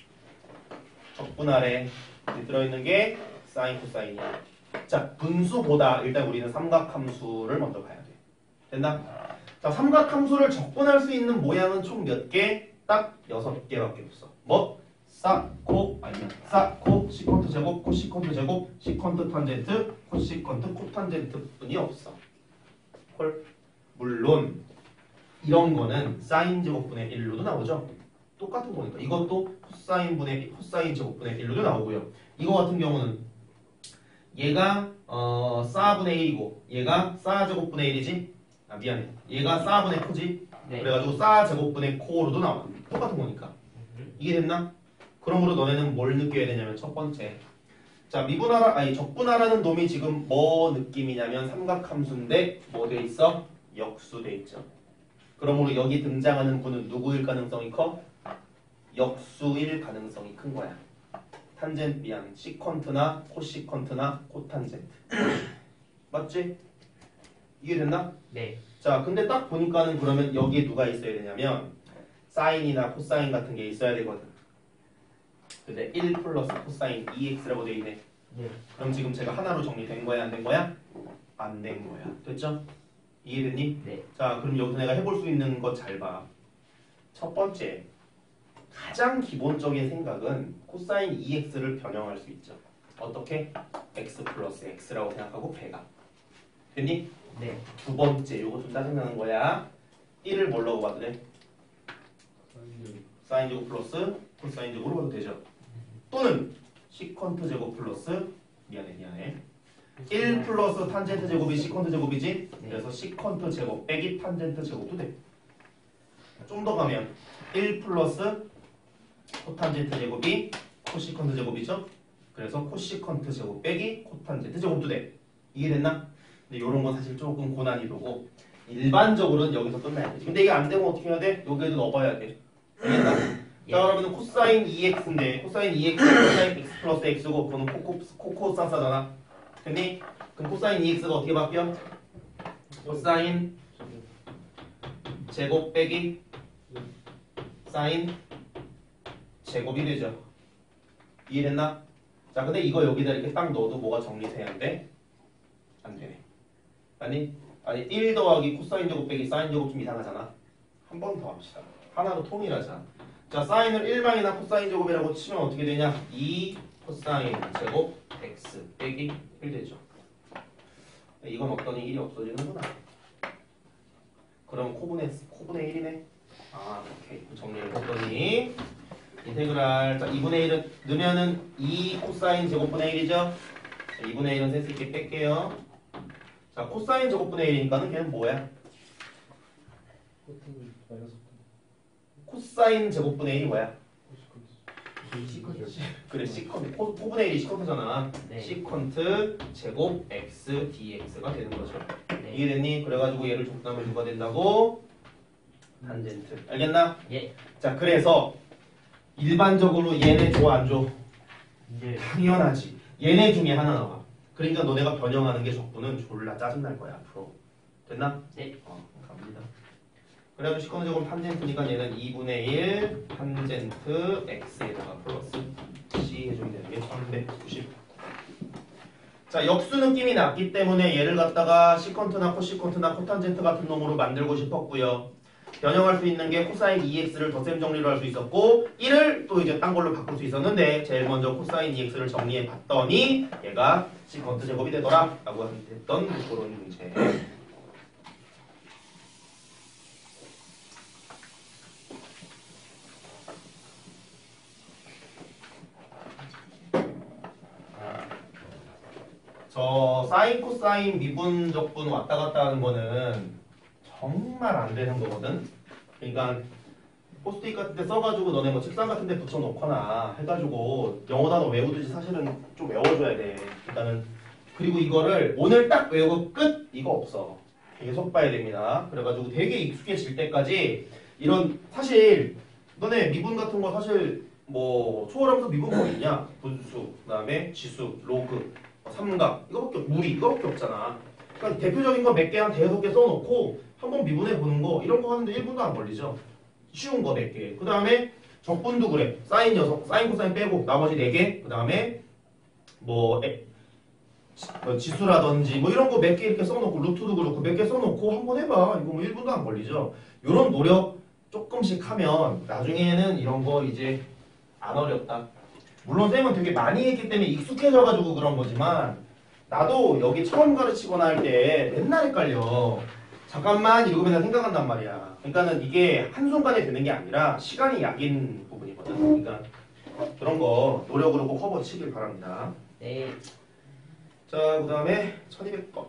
적분하래 들어있는 게 사인 코사인이야. 자 분수보다 일단 우리는 삼각함수를 먼저 봐야 돼. 됐나? 자 삼각함수를 적분할 수 있는 모양은 총 몇 개? 딱 여섯 개밖에 없어. 뭐? 사, 코, 아니면 사, 코, 시컨트 제곱, 코시컨트 제곱, 시컨트 탄젠트, 코시컨트 코탄젠트 뿐이 없어. 콜. 물론 이런 거는 사인 제곱분의 일로도 나오죠. 똑같은 거니까. 이것도 코사인 분의 코사인 제곱분의 일로도 나오고요. 이거 같은 경우는 얘가 어, 사분의 일이고 얘가 사 제곱분의 일이지. 아 미안해. 얘가 사분의 코지. 네. 그래가지고 사 제곱분의 코로도 나와. 똑같은 거니까. 이게 됐나? 그러므로 너네는 뭘 느껴야 되냐면 첫 번째. 자 미분하라 아니 적분하라는 놈이 지금 뭐 느낌이냐면 삼각함수인데 뭐 돼 있어? 역수 돼 있죠. 그러므로 여기 등장하는 분은 누구일 가능성이 커? 역수일 가능성이 큰 거야. 탄젠트 미안. 시컨트나 코시컨트나 코탄젠트. 맞지? 이게 됐나? 네. 자 근데 딱 보니까는 그러면 여기에 누가 있어야 되냐면 사인이나 코사인 같은 게 있어야 되거든. 근데 일 플러스 코사인 이엑스라고 돼 있네. 네. 그럼 지금 제가 하나로 정리된 거야 안 된 거야? 안 된 거야. 됐죠? 이해됐니? 네. 자 그럼 여기서 내가 해볼 수 있는 것 잘 봐. 첫 번째 가장 기본적인 생각은 코사인 이엑스를 변형할 수 있죠. 어떻게? x 플러스 x라고 생각하고 배가 됐니? 네. 두 번째 요거 좀 짜증나는 거야. 일을 뭘로 봐도 돼? 사인 제곱 플러스 코사인 제곱으로 봐도 되죠. 또는 시컨트 제곱 플러스 미안해 미안해 일 플러스 탄젠트 제곱이 시컨트 제곱이지. 네. 그래서 시컨트 제곱 빼기 탄젠트 제곱도 돼. 좀 더 가면 일 플러스 코탄젠트 제곱이 코시컨트 제곱이죠. 그래서 코시컨트 제곱 빼기 코탄젠트 제곱도 돼. 이해됐나? 근데 이런 건 사실 조금 고난이도고 일반적으로는 여기서 끝나야 되지. 근데 이게 안 되면 어떻게 해야 돼? 여기에도 넣어봐야 돼. 알겠나? 예. 자 그러면 코사인 이엑스인데 코사인 이엑스 코사인 x 플러스 x고 그거는 코코 코코 쌍싸잖아. 됐니? 그럼 코사인 이엑스가 어떻게 바뀌어? 코사인 제곱 빼기 사인 제곱이 되죠. 이해됐나? 자 근데 이거 여기다 이렇게 딱 넣어도 뭐가 정리돼야 안 돼? 안 되네. 아니 아니 일 더하기 코사인 제곱 빼기 사인 제곱 좀 이상하잖아. 한 번 더 합시다. 하나로 통일하자. 자 사인을 일반이나 코사인 제곱이라고 치면 어떻게 되냐? 이 코사인 제곱 x 빼기 일 되죠. 이거 먹더니 일이 없어지는구나. 그럼 코분의 코분의 일이네. 아 오케이 정리를 했더니 인테그랄 자 이분의 일은 넣으면은 이 코사인 제곱분의 일이죠. 자, 이분의 일은 셋을 이렇게 뺄게요. 자 코사인 제곱분의 일이니까는 걔는 뭐야? 코팅 마이너스 코사인 제곱분의 일이 뭐야? 시커트. 그래 시컨트 코, 코분의 일이 시컨트잖아. 네. 시컨트 제곱 x dx가 되는 거죠. 네. 이해됐니? 그래가지고 얘를 족하면 누가 된다고? 탄젠트. 알겠나? 예. 자 그래서 일반적으로 얘네 줘 안 줘? 네. 당연하지. 얘네 중에 하나 나와. 그러니까 너네가 변형하는 게 적분은 졸라 짜증날 거야 앞으로. 됐나? 네. 어, 갑니다. 그래가지고 시컨트 제곱 탄젠트니까 얘는 이분의 일 탄젠트 x에다가 플러스 c 해주면 되는 게 삼백구십. 자 역수 느낌이 났기 때문에 얘를 갖다가 시컨트나 코시컨트나 코탄젠트 같은 놈으로 만들고 싶었고요. 변형할 수 있는 게 코사인 이엑스를 덧셈 정리로 할 수 있었고 일을 또 이제 딴 걸로 바꿀 수 있었는데 제일 먼저 코사인 이엑스를 정리해 봤더니 얘가 시컨트 제곱이 되더라 라고 했던 그런 문제. 저 사인 코사인 미분 적분 왔다 갔다 하는 거는 정말 안 되는 거거든. 그러니까 포스트잇 같은 데 써가지고 너네 뭐 책상 같은 데 붙여놓거나 해가지고 영어 단어 외우듯이 사실은 좀 외워줘야 돼. 일단은 그리고 이거를 오늘 딱 외우고 끝 이거 없어. 계속 봐야 됩니다. 그래가지고 되게 익숙해질 때까지 이런 사실 너네 미분 같은 거 사실 뭐 초월함수 미분 뭐 있냐? 분수, 그다음에 지수, 로그, 삼각 이거밖에 없, 무리 이거밖에 없잖아. 그러니까 대표적인 거 몇 개 한 대여섯 개 써놓고 한번 미분해 보는 거 이런 거 하는데 일 분도 안 걸리죠. 쉬운 거 몇 개. 그 다음에 적분도 그래. 사인 여섯, 사인 코사인 빼고 나머지 네 개. 그 다음에 뭐 에, 지, 뭐 지수라든지 뭐 이런 거 몇 개 이렇게 써놓고 루트도 그렇고 몇 개 써놓고 한번 해봐. 이거 뭐 일 분도 안 걸리죠. 이런 노력 조금씩 하면 나중에는 이런 거 이제 안 어렵다. 물론 쌤은 되게 많이 했기 때문에 익숙해져가지고 그런 거지만 나도 여기 처음 가르치거나 할 때 맨날 헷갈려. 잠깐만 이러고 맨날 생각한단 말이야. 그러니까는 이게 한순간에 되는 게 아니라 시간이 약인 부분이거든. 그러니까 그런 거 노력으로 꼭 커버 치길 바랍니다. 네. 자, 그 다음에 천이백 번.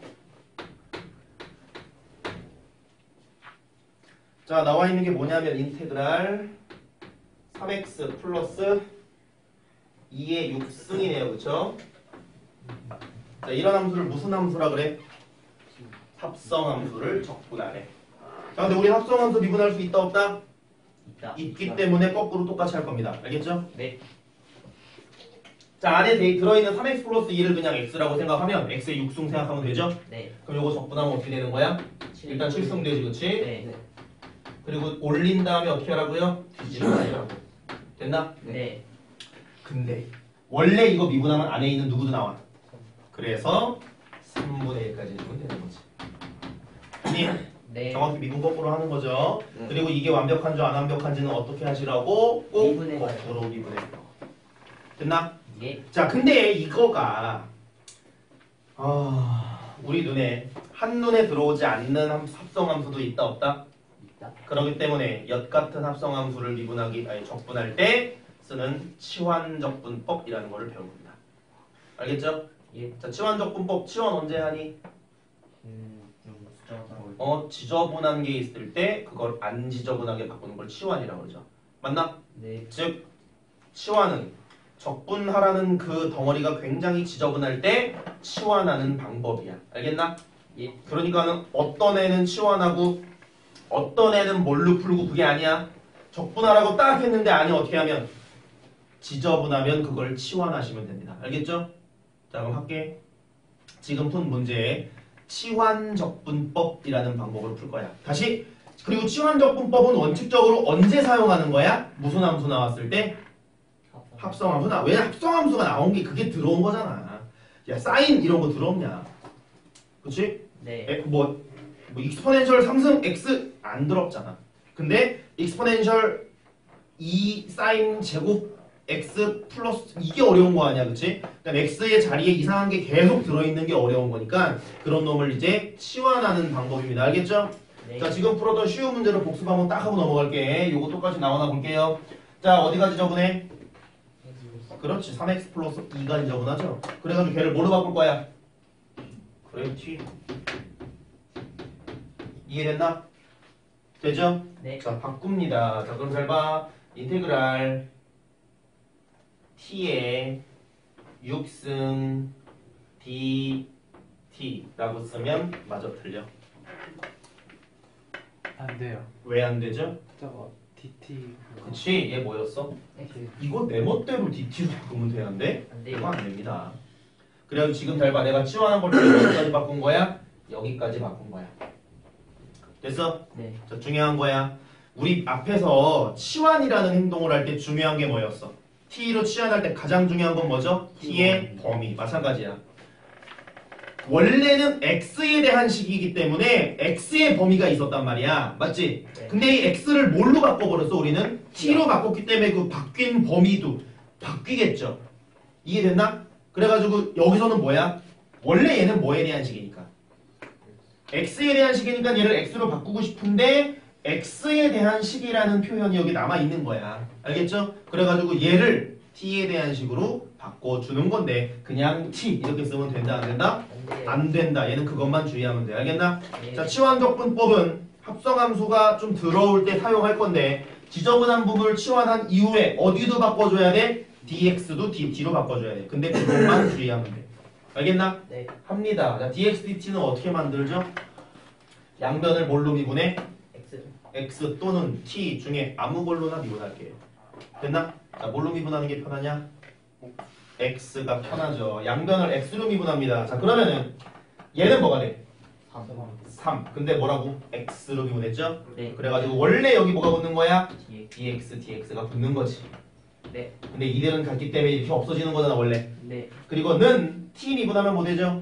자, 나와 있는 게 뭐냐면 인테그랄 삼 엑스 플러스 이의 육 승이네요. 그쵸? 자, 이런 함수를 무슨 함수라 그래? 합성함수를 적분하래. 자, 근데 우리 합성함수 미분할 수 있다 없다? 있다. 있기 때문에 거꾸로 똑같이 할 겁니다. 알겠죠? 네. 자, 안에 데- 들어있는 삼 엑스 플러스 이를 그냥 x라고 생각하면 x의 육 승 생각하면 되죠? 네. 그럼 요거 적분하면 어떻게 되는 거야? 일단 칠 승 되지, 그치? 네. 그리고 올린 다음에 어떻게 하라고요? 뒤집어라고. 됐나? 네. 근데 원래 이거 미분하면 안에 있는 누구도 나와. 그래서 삼분의 일까지 해주면 되는 거지. 아니, 네. 정확히 미분 거꾸로 하는 거죠. 네. 그리고 이게 완벽한지 안 완벽한지는 어떻게 하시라고? 꼭 미분해 봐요. 거꾸로 미분해. 됐나? 예. 자, 근데 이거가 아, 우리 눈에 한눈에 들어오지 않는 함- 합성함수도 있다 없다? 있다. 그렇기 때문에 엿 같은 합성함수를 미분하기 아니 적분할 때 쓰는 치환적분법이라는 거를 배운 겁니다. 알겠죠? 예. 자, 치환적분법 치환 언제 하니? 음, 좀 숫자가 나올 때. 어, 지저분한 게 있을 때 그걸 안 지저분하게 바꾸는 걸 치환이라고 그러죠. 맞나? 네. 즉 치환은 적분하라는 그 덩어리가 굉장히 지저분할 때 치환하는 방법이야. 알겠나? 예. 그러니까는 어떤 애는 치환하고 어떤 애는 뭘로 풀고 그게 아니야. 적분하라고 딱 했는데 아니 어떻게 하면 지저분하면 그걸 치환하시면 됩니다. 알겠죠? 자 그럼 할게. 지금 푼 문제에 치환적분법이라는 방법으로 풀 거야. 다시. 그리고 치환적분법은 원칙적으로 언제 사용하는 거야? 무슨 함수 나왔을 때? 합성함수 나. 왜 합성함수가 나온 게 그게 들어온 거잖아. 야 사인 이런 거 들어오냐? 그렇지? 네. 에, 뭐, 뭐 익스포넨셜 삼승 x 안 들었잖아. 근데 익스포넨셜 이 사인 제곱 x 플러스 이게 어려운 거 아니야, 그렇지? 그러니까 x의 자리에 이상한 게 계속 들어있는 게 어려운 거니까 그런 놈을 이제 치환하는 방법입니다. 알겠죠? 네. 자, 지금 풀었던 쉬운 문제를 복습 한번 딱 하고 넘어갈게. 요거 똑같이 나오나 볼게요. 자, 어디까지 적분해? 그렇지. 삼 엑스 플러스 이까지 적분하죠. 그래가지고 걔를 뭐로 바꿀 거야? 그렇지. 이해됐나? 되죠? 네. 자, 바꿉니다. 자, 그럼 잘 봐. 인테그랄 t의 육승 dt라고 쓰면 마저 틀려. 안 돼요. 왜 안 되죠? 저거 디티. 그치? 얘 뭐였어? 이렇게 이거 내 멋대로 dt로 바꾸면 되는데 안 이거 돼요. 안 됩니다. 그래서 지금 잘 봐. 내가 치환한 걸 여기까지 바꾼 거야? 여기까지 바꾼 거야. 됐어? 네. 자, 중요한 거야. 우리 앞에서 치환이라는 행동을 할 때 중요한 게 뭐였어? t로 치환할 때 가장 중요한 건 뭐죠? t의 범위. 마찬가지야. 원래는 x에 대한 식이기 때문에 x의 범위가 있었단 말이야. 맞지? 네. 근데 이 x를 뭘로 바꿔버렸어? 우리는 t로 바꿨기 때문에 그 바뀐 범위도 바뀌겠죠. 이해됐나? 그래가지고 여기서는 뭐야? 원래 얘는 뭐에 대한 식이니까? x에 대한 식이니까 얘를 x로 바꾸고 싶은데 x에 대한 식이라는 표현이 여기 남아있는 거야. 알겠죠? 그래가지고 얘를 t에 대한 식으로 바꿔주는 건데 그냥 t 이렇게 쓰면 된다 안 된다? 안 돼요. 안 된다. 얘는 그것만 주의하면 돼. 알겠나? 네. 자, 치환적분법은 합성함수가 좀 들어올 때 사용할 건데 지저분한 부분을 치환한 이후에 어디도 바꿔줘야 돼? dx도 dt로 바꿔줘야 돼. 근데 그것만 주의하면 돼. 알겠나? 네. 합니다. 자, dx, dt는 어떻게 만들죠? 양변을 뭘로 미분해? X. x 또는 t 중에 아무 걸로나 미분할게요. 됐나? 자, 뭘로 미분하는 게 편하냐? x가 편하죠. 양변을 x로 미분합니다. 자, 그러면은 얘는 뭐가 돼? 삼. 삼. 근데 뭐라고? x로 미분했죠? 네. 그래가지고 원래 여기 뭐가 붙는 거야? 뒤에. dx, dx가 붙는 거지. 네. 근데 이들은 같기 때문에 이렇게 없어지는 거잖아 원래. 네. 그리고 는 t 미분하면 뭐 되죠?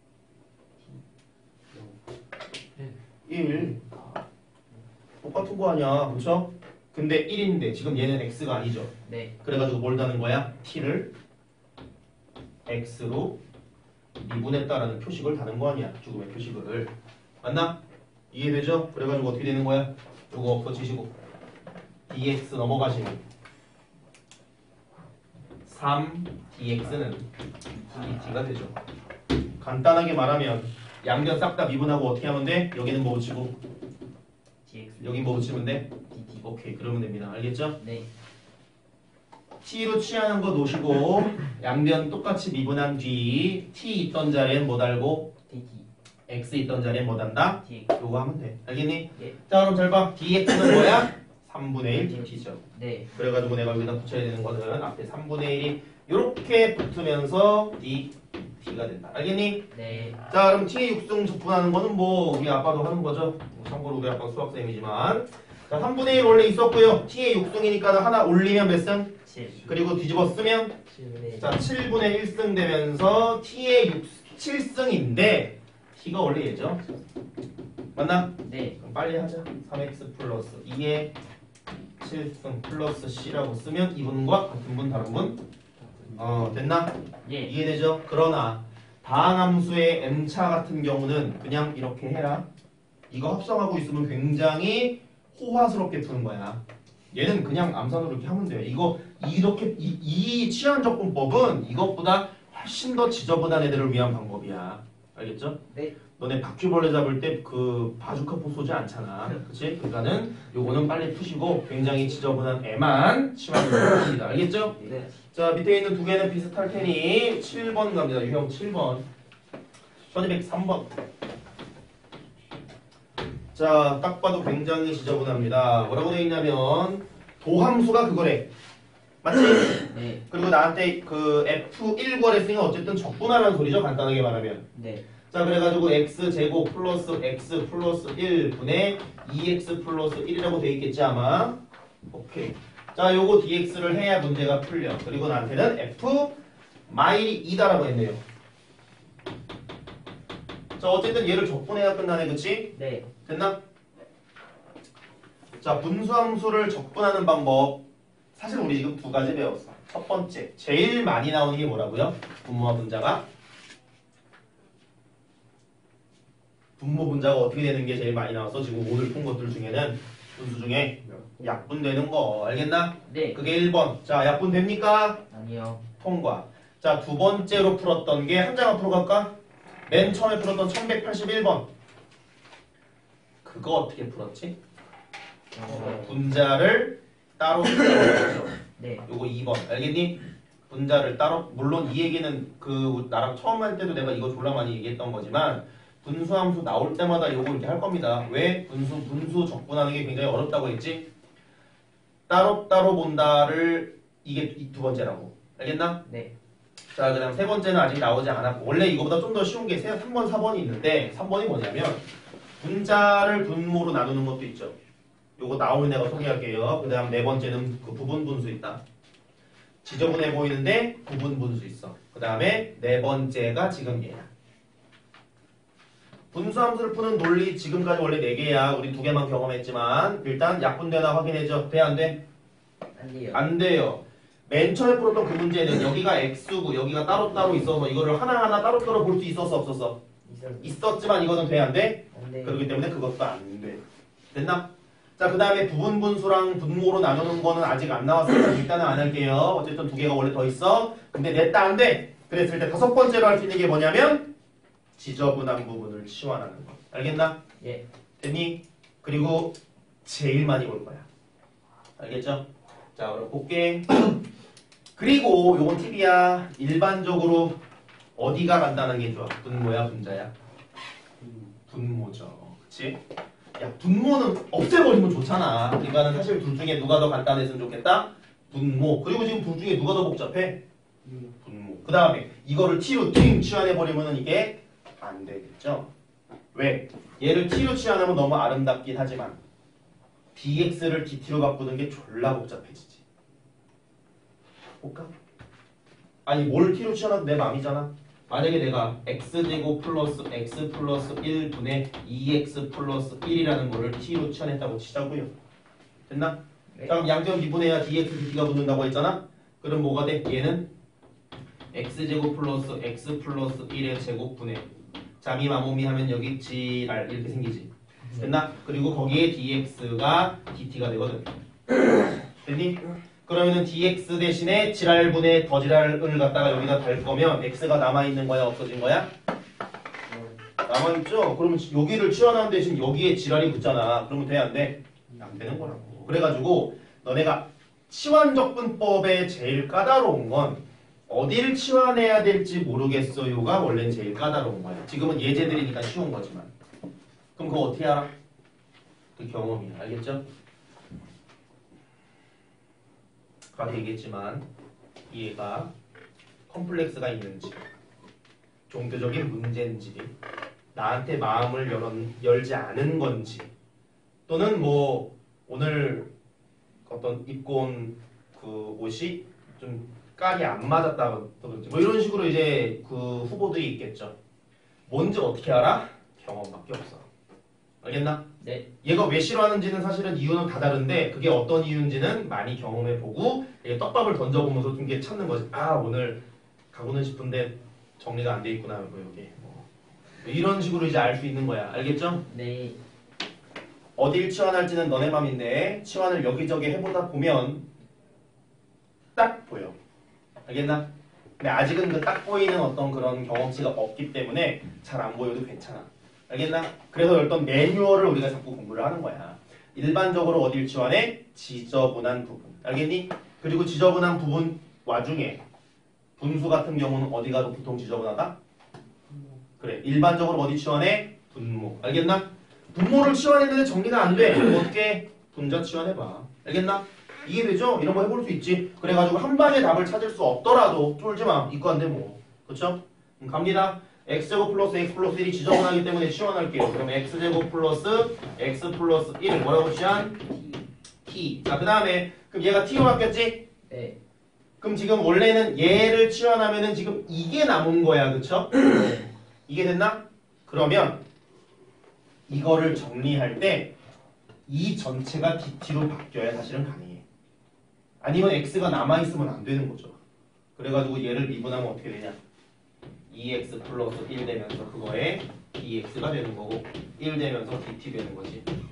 일. 똑같은 거 아니야. 그쵸? 근데 일인데 지금 얘는 x가 아니죠. 네. 그래가지고 뭘 다는 거야? t를 x로 미분했다라는 표식을 다는 거 아니야. 죽음의 표식을. 맞나? 이해되죠? 그래가지고 어떻게 되는 거야? 요거 엎어지시고 dx 넘어가시고 삼 dx는 dt가 되죠. 간단하게 말하면 양변 싹 다 미분하고 어떻게 하면 돼? 여기는 뭐 붙이고 dx. 여기 뭐 붙이면 돼? dt. 오케이 그러면 됩니다. 알겠죠? 네. t로 취하는 거 놓으시고 양변 똑같이 미분한 뒤 t 있던 자리엔 뭐 달고 dt. x 있던 자리엔 뭐 단다? dx. 요거 하면 돼. 알겠니? 네. 자 그럼 잘 봐. dx는 뭐야? 삼분의 일 dt죠. 네. 그래가지고 내가 여기다 붙여야 되는 거는 앞에 삼분의 일이 이렇게 붙으면서 dt가 된다. 알겠니? 네. 자 그럼 t의 육승 적분하는 거는 뭐 우리 아빠도 하는 거죠. 뭐 참고로 우리 아빠 수학쌤이지만 자 삼분의 일 원래 있었고요. t의 육승이니까 하나 올리면 몇 승? 칠. 그리고 뒤집어 쓰면 칠분의 자 칠분의 일 승 되면서 t의 육, 칠 승인데 t가 원래 얘죠. 맞나? 네. 그럼 빨리 하자. 삼 엑스 플러스 이의 칠 승 플러스 c라고 쓰면 이분과 같은 분 다른 분? 어 됐나? 예. 이해되죠? 그러나 다항함수의 m차 같은 경우는 그냥 이렇게 해라. 이거 합성하고 있으면 굉장히 호화스럽게 푸는 거야. 얘는 그냥 암산으로 이렇게 하면 돼요. 이거 이렇게 이, 이 치환적분법은 이것보다 훨씬 더 지저분한 애들을 위한 방법이야. 알겠죠? 네. 너네 바퀴벌레 잡을 때 그 바주카포 쏘지 않잖아. 그치? 그러니까는 요거는 빨리 푸시고 굉장히 지저분한 애만 치환을 합니다. 알겠죠? 네. 자 밑에 있는 두 개는 비슷할 테니 칠 번 갑니다. 유형 칠 번 천이백삼 번 자 딱 봐도 굉장히 지저분합니다. 뭐라고 되어 있냐면 도함수가 그거래. 맞지? 네. 그리고 나한테 그 에프 일 구하랬으니까 어쨌든 적분하라는 소리죠. 간단하게 말하면. 네. 자 그래가지고 x제곱 플러스 x 플러스 일 분의 이 엑스 플러스 일이라고 되어 있겠지 아마. 오케이. 자 요거 dx를 해야 문제가 풀려. 그리고 나한테는 f 마일이 이다라고 했네요. 자 어쨌든 얘를 적분해야 끝나네. 그치? 네. 됐나? 자 분수함수를 적분하는 방법 사실 우리 지금 두 가지 배웠어. 첫 번째 제일 많이 나오는 게 뭐라고요? 분모와 분자가 분모 분자가 어떻게 되는 게 제일 많이 나와서 지금 오늘 푼 것들 중에는 분수 중에 약분되는 거 알겠나? 네. 그게 일 번. 자, 약분됩니까? 아니요. 통과. 자, 두 번째로 풀었던 게 한 장 앞으로 갈까? 맨 처음에 풀었던 천백팔십일 번. 그거 어떻게 풀었지? 어, 분자를 따로 풀었죠. 네. 요거 이 번. 알겠니? 분자를 따로, 물론 이 얘기는 그 나랑 처음 할 때도 내가 이거 졸라 많이 얘기했던 거지만 분수함수 나올 때마다 요거 이렇게 할 겁니다. 왜? 분수, 분수 적분하는 게 굉장히 어렵다고 했지? 따로따로 본다를 이게 이 두 번째라고. 알겠나? 네. 자, 그다음 세 번째는 아직 나오지 않았고 원래 이거보다 좀 더 쉬운 게 삼 번, 사 번이 있는데 삼 번이 뭐냐면 분자를 분모로 나누는 것도 있죠. 요거 나오면 내가 소개할게요. 그 다음 네 번째는 그 부분 분수 있다. 지저분해 보이는데 부분 분수 있어. 그 다음에 네 번째가 지금 얘야. 분수함수를 푸는 논리 지금까지 원래 네 개야. 우리 두 개만 경험했지만 일단 약분되나 확인해줘. 돼? 안 돼? 안 돼요. 안 돼요. 맨 처음에 풀었던 그 문제는 여기가 x고 여기가 따로따로 있어서 이거를 하나하나 따로따로 볼 수 있었어 없었어? 있어요. 있었지만 이거는 돼? 안 돼? 안 돼요. 그렇기 때문에 그것도 안 돼. 됐나? 자, 그 다음에 부분 분수랑 분모로 나누는 거는 아직 안 나왔으니까 일단은 안 할게요. 어쨌든 두 개가 원래 더 있어. 근데 냈다 안 돼. 그랬을 때 다섯 번째로 할 수 있는 게 뭐냐면 지저분한 부분을 치환하는 거. 알겠나? 예. 됐니? 그리고 제일 많이 볼 거야. 알겠죠? 자, 그럼 볼게. 그리고 요건 팁이야. 일반적으로 어디가 간다는 게 좋아? 분모야, 분자야? 분모죠. 그치? 야, 분모는 없애버리면 좋잖아. 그러니까는 사실 둘 중에 누가 더 간단했으면 좋겠다? 분모. 그리고 지금 둘 중에 누가 더 복잡해? 분모. 그 다음에 이거를 t로 팅 치환해버리면 이게 안 되겠죠? 왜? 얘를 t로 치환하면 너무 아름답긴 하지만 dx를 dt로 바꾸는 게 졸라 복잡해지지. 볼까? 아니 뭘 t로 치환해도 내 맘이잖아. 만약에 내가 x제곱 플러스 x 플러스 일 분의 이 엑스 플러스 일이라는 거를 t로 치환했다고 치자고요. 됐나? 네. 자, 그럼 양점 미분해야 dx, dt가 붙는다고 했잖아? 그럼 뭐가 돼? 얘는 x제곱 플러스 x 플러스 일의 제곱분의 자미 마모미 하면 여기 gr 이렇게 생기지. 됐나? 그리고 거기에 dx가 dt가 되거든. 됐니? 그러면은 dx 대신에 지랄분의 더 지랄을 갖다가 여기다 달 거면 x가 남아있는 거야? 없어진 거야? 남아있죠? 그러면 여기를 치환하는 대신 여기에 지랄이 붙잖아. 그러면 돼? 안 돼? 안 되는 거라고. 그래가지고 너네가 치환적분법에 제일 까다로운 건 어디를 치환해야 될지 모르겠어요가 원래는 제일 까다로운 거야. 지금은 예제들이니까 쉬운 거지만. 그럼 그거 어떻게 알아? 그 경험이야. 알겠죠? 아까 얘기했지만 얘가 컴플렉스가 있는지 종교적인 문제인지 나한테 마음을 열, 열지 않은 건지 또는 뭐 오늘 어떤 입고 온 그 옷이 좀 깔이 안 맞았다든지 뭐 이런 식으로 이제 그 후보들이 있겠죠. 뭔지 어떻게 알아? 경험밖에 없어. 알겠나? 네. 얘가 왜 싫어하는지는 사실은 이유는 다 다른데 그게 어떤 이유인지는 많이 경험해보고 떡밥을 던져보면서 좀 이렇게 찾는 거지. 아 오늘 가고는 싶은데 정리가 안 돼 있구나 뭐 여기 뭐 이런 식으로 이제 알 수 있는 거야. 알겠죠? 네. 어딜 치환할지는 너네 맘인데 치환을 여기저기 해보다 보면 딱 보여. 알겠나? 근데 아직은 그 딱 보이는 어떤 그런 경험치가 없기 때문에 잘 안 보여도 괜찮아. 알겠나? 그래서 어떤 매뉴얼을 우리가 자꾸 공부를 하는 거야. 일반적으로 어딜 치환해? 지저분한 부분. 알겠니? 그리고 지저분한 부분 와중에 분수 같은 경우는 어디가 보통 지저분하다? 그래. 일반적으로 어디 치환해? 분모. 알겠나? 분모를 치환했는데 정리가 안 돼. 그럼 어떻게? 분자 치환해봐. 알겠나? 이해되죠? 이런 거 해볼 수 있지. 그래가지고 한 방에 답을 찾을 수 없더라도 쫄지 마. 이거 안 돼 뭐. 그쵸? 그럼 갑니다. x제곱 플러스 x 플러스 일이 지저분하기 때문에 치환할게요. 그럼 x제곱 플러스 x 플러스 일을 뭐라고 치환? t. 자, 그 다음에 그럼 얘가 t로 바뀌었지? 네. 그럼 지금 원래는 얘를 치환하면은 지금 이게 남은 거야. 그쵸? 이게 됐나? 그러면 이거를 정리할 때 이 전체가 dt로 바뀌어야 사실은 가능해. 아니면 x가 남아있으면 안 되는 거죠. 그래가지고 얘를 미분하면 어떻게 되냐? 이 엑스 플러스 일 되면서 그거에 dx가 되는 거고 일 되면서 dt 되는 거지.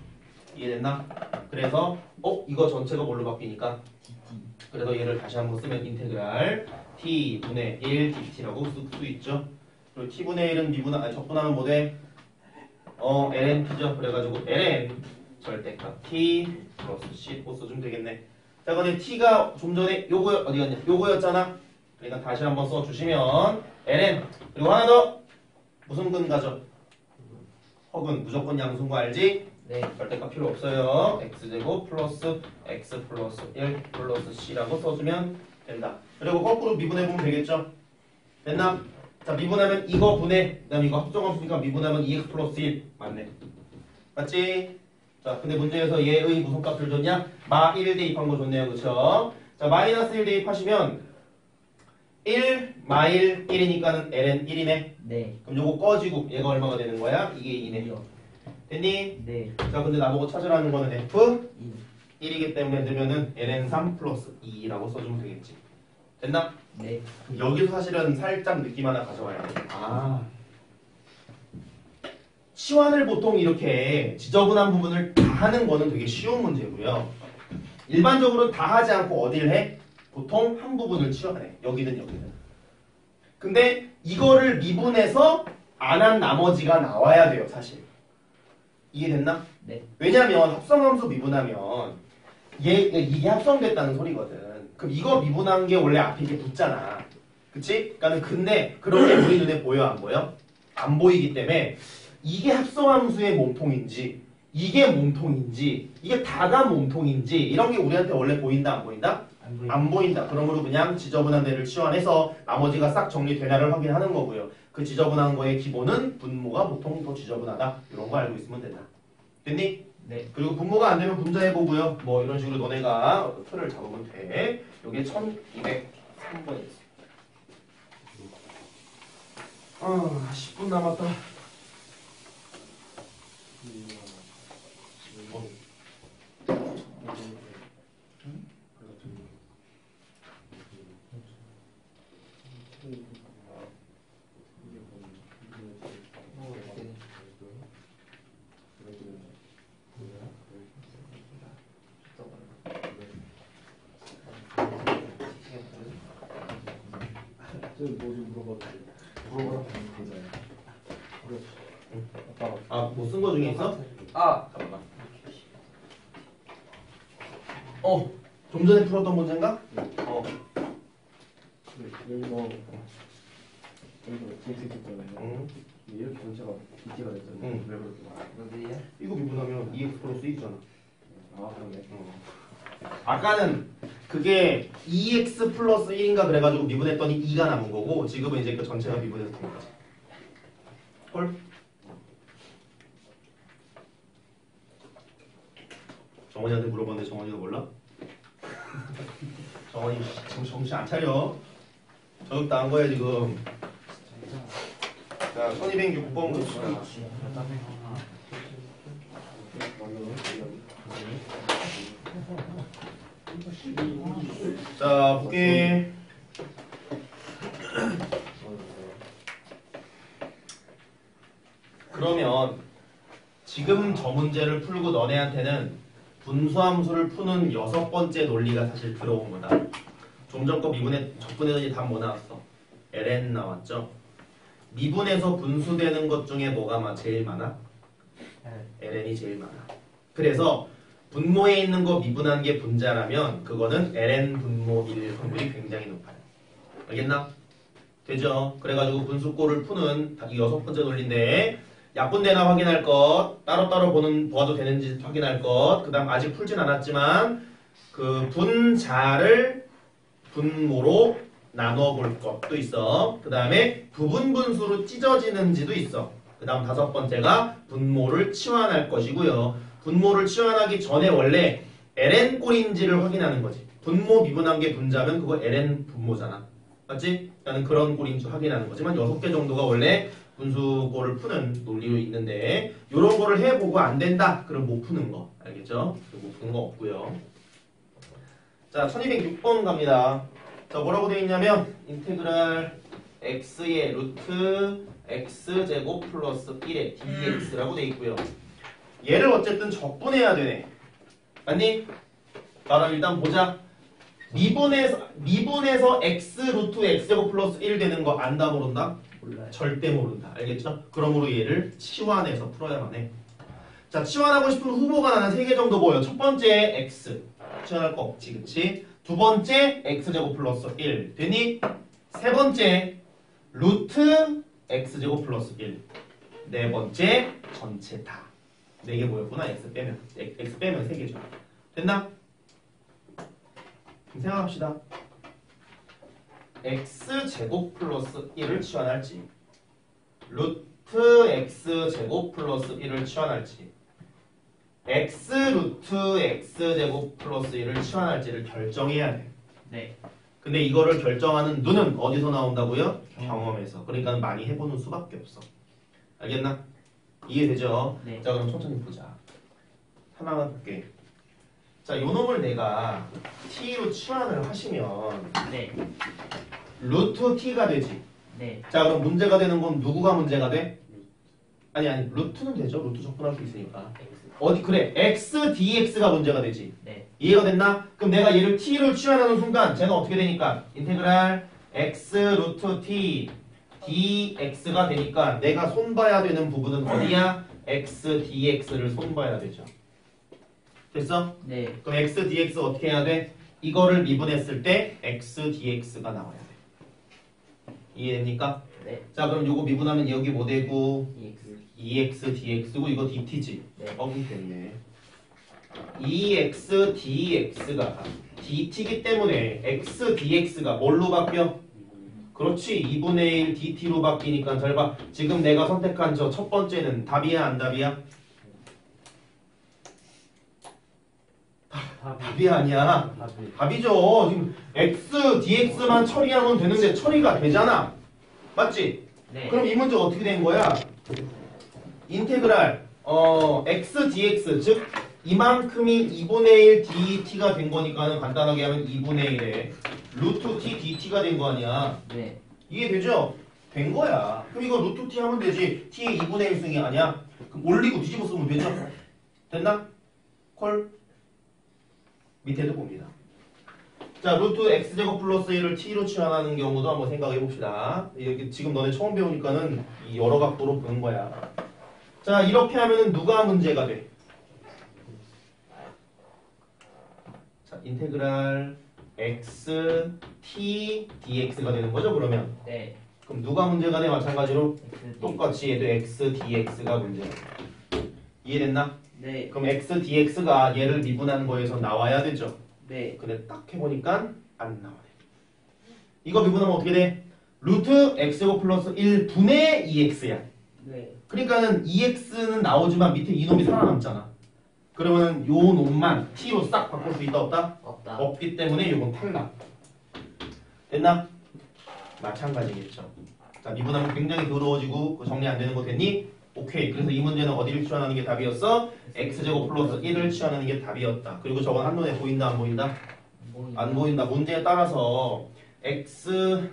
이해됐나? 그래서 어? 이거 전체가 뭘로 바뀌니까 그래서 얘를 다시 한번 쓰면 인테그랄 t분의 일 dt라고 쓸 수 있죠. 그리고 t분의 일은 미분하, 아니 적분하면 뭐 돼? 어 lnp죠. 그래가지고 ln 절대값 t 플러스 c 고 써주면 되겠네. 자 근데 t가 좀 전에 요거 어디 갔냐? 요거였잖아. 그러니까 다시 한번 써주시면 ln 그리고 하나 더 무슨 근가죠? 허근 무조건 양수인 거 알지? 네. 절대값 필요 없어요. x제곱 플러스 x 플러스 일 플러스 c라고 써주면 된다. 그리고 거꾸로 미분해보면 되겠죠? 됐나? 자 미분하면 이거 분해 그 다음에 이거 합성함수니까 미분하면 이 엑스 플러스 일 맞네. 맞지? 자 근데 문제에서 얘의 무슨 값을 줬냐? 마 일 대입한 거 줬네요. 그쵸? 자 마이너스 일 대입하시면 일 마 일 일이니까는 ln 일이네. 네. 그럼 요거 꺼지고 얘가 얼마가 되는 거야? 이게 이네. 이요. 됐니? 네. 자 근데 나보고 찾으라는 거는 f 이. 일이기 때문에 넣으면은 ln 삼 플러스 이라고 써주면 되겠지. 됐나? 네. 여기서 사실은 살짝 느낌 하나 가져와야 돼. 아. 치환을 보통 이렇게 지저분한 부분을 다 하는 거는 되게 쉬운 문제고요. 일반적으로는 다 하지 않고 어딜 해? 보통 한 부분을 치환해. 여기든 여기든. 근데 이거를 미분해서 안 한 나머지가 나와야 돼요, 사실. 이해됐나? 네. 왜냐면 합성함수 미분하면 얘, 이게 합성됐다는 소리거든. 그럼 이거 미분한 게 원래 앞에 이게 붙잖아. 그치? 그러니까 근데 그런 게 우리 눈에 보여 안 보여? 안 보이기 때문에 이게 합성함수의 몸통인지 이게 몸통인지 이게 다가 몸통인지 이런 게 우리한테 원래 보인다 안 보인다? 안 보이. 안 보인다. 그러므로 그냥 지저분한 데를 치환해서 나머지가 싹 정리되나를 확인하는 거고요. 그 지저분한 거의 기본은 분모가 보통 더 지저분하다. 이런 거 알고 있으면 된다. 됐니? 네. 그리고 분모가 안 되면 분자해보고요. 뭐 이런 식으로 너네가 틀을 잡으면 돼. 요게 천이백삼 번이었어. 아, 십 분 남았다. 뭐좀 물어봐도 돼. 물어봐라. 아빠 아, 뭐 쓴 거 중에 있어? 아. 잠깐만. 어, 좀 전에 풀었던 문제인가? 어. 여기서 여기서 디엑스 있잖아요. 응. 이렇게 전체가 디티가 됐잖아요. 응. 왜 그럴까? 어디야? 이거 미분하면 이 엑스 플러스 이잖아. 아 그러네. 아까는 그게 이 엑스 플러스 일인가 그래가지고 미분했더니 이가 남은 거고 지금은 이제 그 전체가 미분해서 된 거지. 헐? 정원이한테 물어봤는데 정원이가 몰라? 정원이 정신, 정신 안 차려. 저격 당한 거야 지금. 자, 천이백육 번 봅시다. 자, 볼게. 그러면 지금 저 문제를 풀고 너네한테는 분수함수를 푸는 여섯 번째 논리가 사실 들어온 거다. 좀 전 거 미분에 적분했더니 답 뭐 나왔어? ln 나왔죠? 미분에서 분수되는 것 중에 뭐가 마- 제일 많아? ln이 제일 많아. 그래서 분모에 있는 거 미분한 게 분자라면 그거는 ln 분모일 확률이 굉장히 높아요. 알겠나? 되죠? 그래가지고 분수꼴을 푸는 이 여섯 번째 논리인데 약분되나 확인할 것, 따로따로 보는 보아도 되는지 확인할 것, 그 다음 아직 풀진 않았지만 그 분자를 분모로 나눠볼 것도 있어. 그 다음에 부분 분수로 찢어지는지도 있어. 그 다음 다섯 번째가 분모를 치환할 것이고요. 분모를 치환하기 전에 원래 ln 꼴인지를 확인하는 거지. 분모 미분한 게 분자면 그거 ln 분모잖아. 맞지? 나는 그런 꼴인지 확인하는 거지만 여섯 개 정도가 원래 분수꼴을 푸는 논리로 있는데 이런 거를 해보고 안 된다. 그럼 못 푸는 거. 알겠죠? 못 푸는 거 없고요. 자, 천이백육 번 갑니다. 자, 뭐라고 되어 있냐면 인테그랄 x의 루트 x제곱 플러스 일의 dx라고 되어 있고요. 얘를 어쨌든 적분해야 되네. 맞니? 그럼 일단 보자. 미분에서 미분에서 x 루트 x제곱 플러스 일 되는 거 안다 모른다? 몰라요. 절대 모른다. 알겠죠? 그러므로 얘를 치환해서 풀어야만 해. 자, 치환하고 싶은 후보가 나는 세 개 정도 보여. 첫 번째 x. 치환할 거 없지, 그치? 두 번째 x제곱 플러스 일. 되니? 세 번째 루트 x제곱 플러스 일. 네 번째 전체 다. 네 개 보였구나. x 빼면. x 빼면 세 개죠. 됐나? 그럼 생각합시다. x제곱 플러스 일을 치환할지 루트 x제곱 플러스 일을 치환할지 x 루트 x제곱 플러스 일을 치환할지를 결정해야 돼. 네. 근데 이거를 결정하는 눈은 어디서 나온다고요? 경험에서. 그러니까 많이 해보는 수밖에 없어. 알겠나? 이해되죠? 네. 자, 그럼 천천히 보자. 하나만 볼게. 자, 요 놈을 내가 t로 치환을 하시면 네. 루트 t가 되지. 네. 자, 그럼 문제가 되는 건 누구가 문제가 돼? 아니 아니 루트는 되죠. 루트 접근할 수 있으니까. X. 어디 그래 x dx가 문제가 되지. 네. 이해가 됐나? 그럼 내가 얘를 t로 치환하는 순간 쟤는 어떻게 되니까 인테그랄 x 루트 t dx가 되니까 내가 손봐야 되는 부분은 어디야? x dx를 손봐야 되죠. 됐어? 네. 그럼 x dx 어떻게 해야 돼? 이거를 미분했을 때 x dx가 나와야 돼. 이해됩니까? 네. 자, 그럼 요거 미분하면 여기 뭐 되고 X. 이 엑스 dx고 이거 dt지. 네. 뻥이 됐네. 이 엑스 dx가 dt기 때문에 x dx가 뭘로 바뀌어? 그렇지. 이분의 일 dt로 바뀌니까 잘 봐. 지금 내가 선택한 저 첫 번째는 답이야 안 답이야? 답이 아니야. 답이. 답이죠. 지금 x dx만 처리하면 되는데 처리가 되잖아. 맞지? 네. 그럼 이 문제 어떻게 된 거야? 인테그랄 어 x dx 즉 이만큼이 이분의 일 dt가 된 거니까는 간단하게 하면 이분의 일에 루트 t dt가 된 거 아니야. 네. 이해되죠? 된 거야. 그럼 이거 루트 t 하면 되지. t의 이분의 일 승이 아니야. 그럼 올리고 뒤집어 쓰면 되죠? 됐나? 콜? 밑에도 봅니다. 자, 루트 x제곱 플러스 일을 t로 치환하는 경우도 한번 생각해 봅시다. 이렇게 지금 너네 처음 배우니까는 이 여러 각도로 보는 거야. 자, 이렇게 하면은 누가 문제가 돼? 자, 인테그랄 x t dx가 되는 거죠, 그러면? 네. 그럼 누가 문제가 돼? 마찬가지로 X. 똑같이 얘도 x dx가 문제가 돼. 이해됐나? 네. 그럼 x dx가 얘를 미분하는 거에서 나와야 되죠. 네. 근데 딱 해보니까 안 나오네. 이거 미분하면 어떻게 돼? 루트 x제곱 플러스 일 분의 이 엑스야. 네. 그러니까는 이 엑스는 나오지만 밑에 이 놈이 살아남잖아. 그러면은 요 놈만 t로 싹 바꿀 수 있다 없다? 없다. 없기 때문에 요건 탈락. 됐나? 마찬가지겠죠. 자, 미분하면 굉장히 더러워지고 그거 정리 안 되는 거 됐니? 오케이. 그래서 이 문제는 어디를 치환하는 게 답이었어? x제곱 플러스 일을 치환하는 게 답이었다. 그리고 저건 한눈에 보인다 안 보인다? 보인다. 안 보인다. 문제에 따라서 x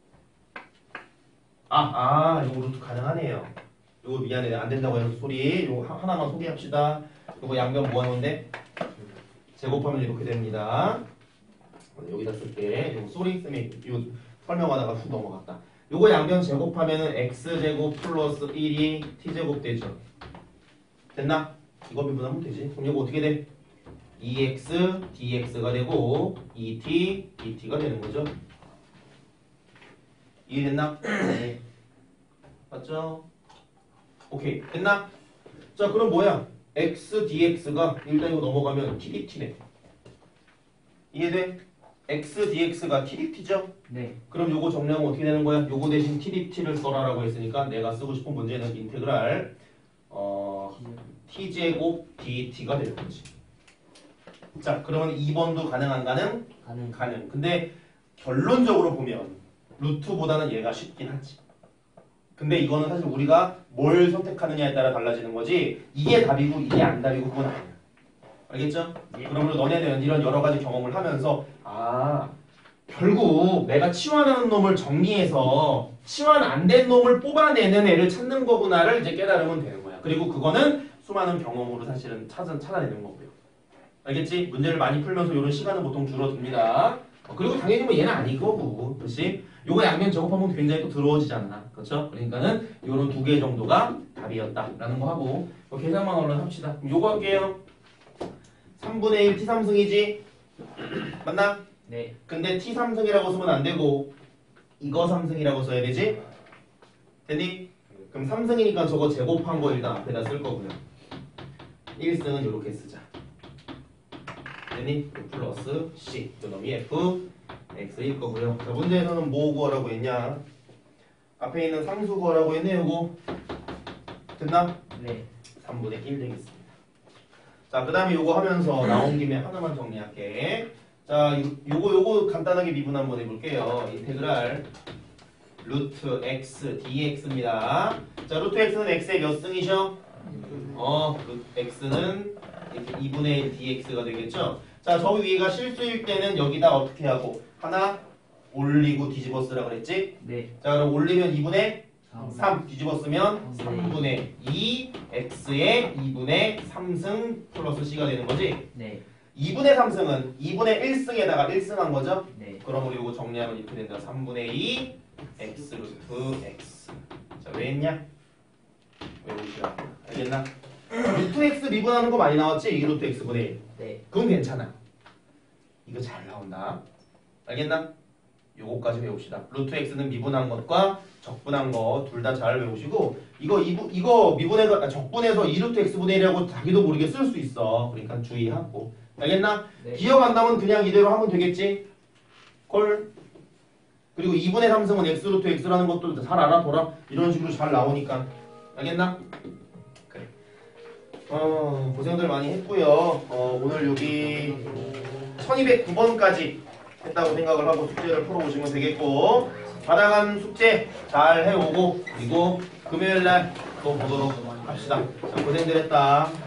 아, 아, 요거 루트 가능하네요. 요거 미안해. 안 된다고 해서 소리. 요거 하- 하나만 소개합시다. 요거 양변 모아놓은데 제곱하면 이렇게 됩니다. 여기다 쓸게. 요거 소리 쌤이 요 설명하다가 훅 넘어갔다. 요거 양변 제곱하면은 x제곱 플러스 일이 t제곱 되죠. 됐나? 이거 미분하면 되지. 그럼 이거 어떻게 돼? 이 엑스 dx가 되고 이 티 dt가 되는 거죠. 이해됐나? 네. 맞죠? 오케이. 됐나? 자, 그럼 뭐야? x dx가 일단 이거 넘어가면 t dt네. 이해돼? x dx가 t dt죠? 네. 그럼 요거 정리하면 어떻게 되는 거야? 요거 대신 t dt를 써라라고 했으니까 내가 쓰고 싶은 문제는 인테그랄 어, t제곱 dt가 되는 거지. 자, 그러면 이 번도 가능한 가능? 가능. 가능. 근데 결론적으로 보면 루트보다는 얘가 쉽긴 하지. 근데 이거는 사실 우리가 뭘 선택하느냐에 따라 달라지는 거지. 이게 답이고 이게 안 답이고 그건 아니야. 알겠죠? 예. 그러므로 너네는 이런 여러 가지 경험을 하면서 아 결국 내가 치환하는 놈을 정리해서 치환 안 된 놈을 뽑아내는 애를 찾는 거구나를 이제 깨달으면 되는 거야. 그리고 그거는 수많은 경험으로 사실은 찾아, 찾아내는 거고요. 알겠지? 문제를 많이 풀면서 이런 시간은 보통 줄어듭니다. 어, 그리고 당연히 뭐 얘는 아닐 거고, 그렇지? 요거 양면 작업하면 굉장히 또 더러워지잖아. 그렇죠? 그러니까는 요런 두 개 정도가 답이었다라는 거 하고 뭐 계산만 얼른 합시다. 그럼 요거 할게요. 삼분의 일 티 삼승이지? 맞나? 네. 근데 티 삼승이라고 쓰면 안 되고 이거 삼승이라고 써야 되지? 됐니? 그럼 삼승이니까 저거 제곱한 거 일단 앞에다 쓸 거고요. 일 승은 이렇게 쓰자. 됐니? 플러스 C 요놈이 F X일 거고요. 자, 문제에서는 뭐 구하라고 했냐? 앞에 있는 상수 구하라고 했네. 요거 됐나? 네. 삼분의 일 되겠습니다. 자, 그 다음에 요거 하면서 나온 김에 하나만 정리할게. 자, 요, 요거 요거 간단하게 미분 한번 해볼게요. 인테그랄 루트 x dx입니다. 자, 루트 x는 x의 몇 승이죠? 어, 루트 x는 이렇게 이분의 일 dx가 되겠죠? 자, 저 위가 실수일 때는 여기다 어떻게 하고 하나 올리고 뒤집어 쓰라 그랬지? 네. 자, 그럼 올리면 이분의 삼. 삼 뒤집어 쓰면 네. 삼분의 이 x의 이분의 삼승 플러스 c가 되는 거지? 네. 이분의 삼승은 이분의 일승에다가 일승한 거죠? 네. 그럼 우리 이거 정리하면 이렇게 된다. 삼분의 이 x 루트 x. 자, 왜 했냐? 외우시라. 알겠나? 루트 x 미분하는 거 많이 나왔지? 이 루트 x분의 일. 네. 그건 괜찮아. 이거 잘 나온다. 알겠나? 요거까지 외웁시다. 루트 x는 미분한 것과 적분한 거 둘 다 잘 외우시고 이거 이부, 이거 미분해서 아, 적분해서 이 루트 x분의 일이라고 자기도 모르게 쓸 수 있어. 그러니까 주의하고. 알겠나? 네. 기억 안 나면 그냥 이대로 하면 되겠지? 콜. 그리고 이분의 삼승은 x 루트 x라는 것도 잘 알아둬라. 이런 식으로 잘 나오니까. 알겠나? 그래. 어, 고생들 많이 했고요. 어, 오늘 여기 천이백구 번까지 했다고 생각을 하고 숙제를 풀어보시면 되겠고 받아간 숙제 잘 해오고 그리고 금요일날 또 보도록 합시다. 자, 고생들 했다.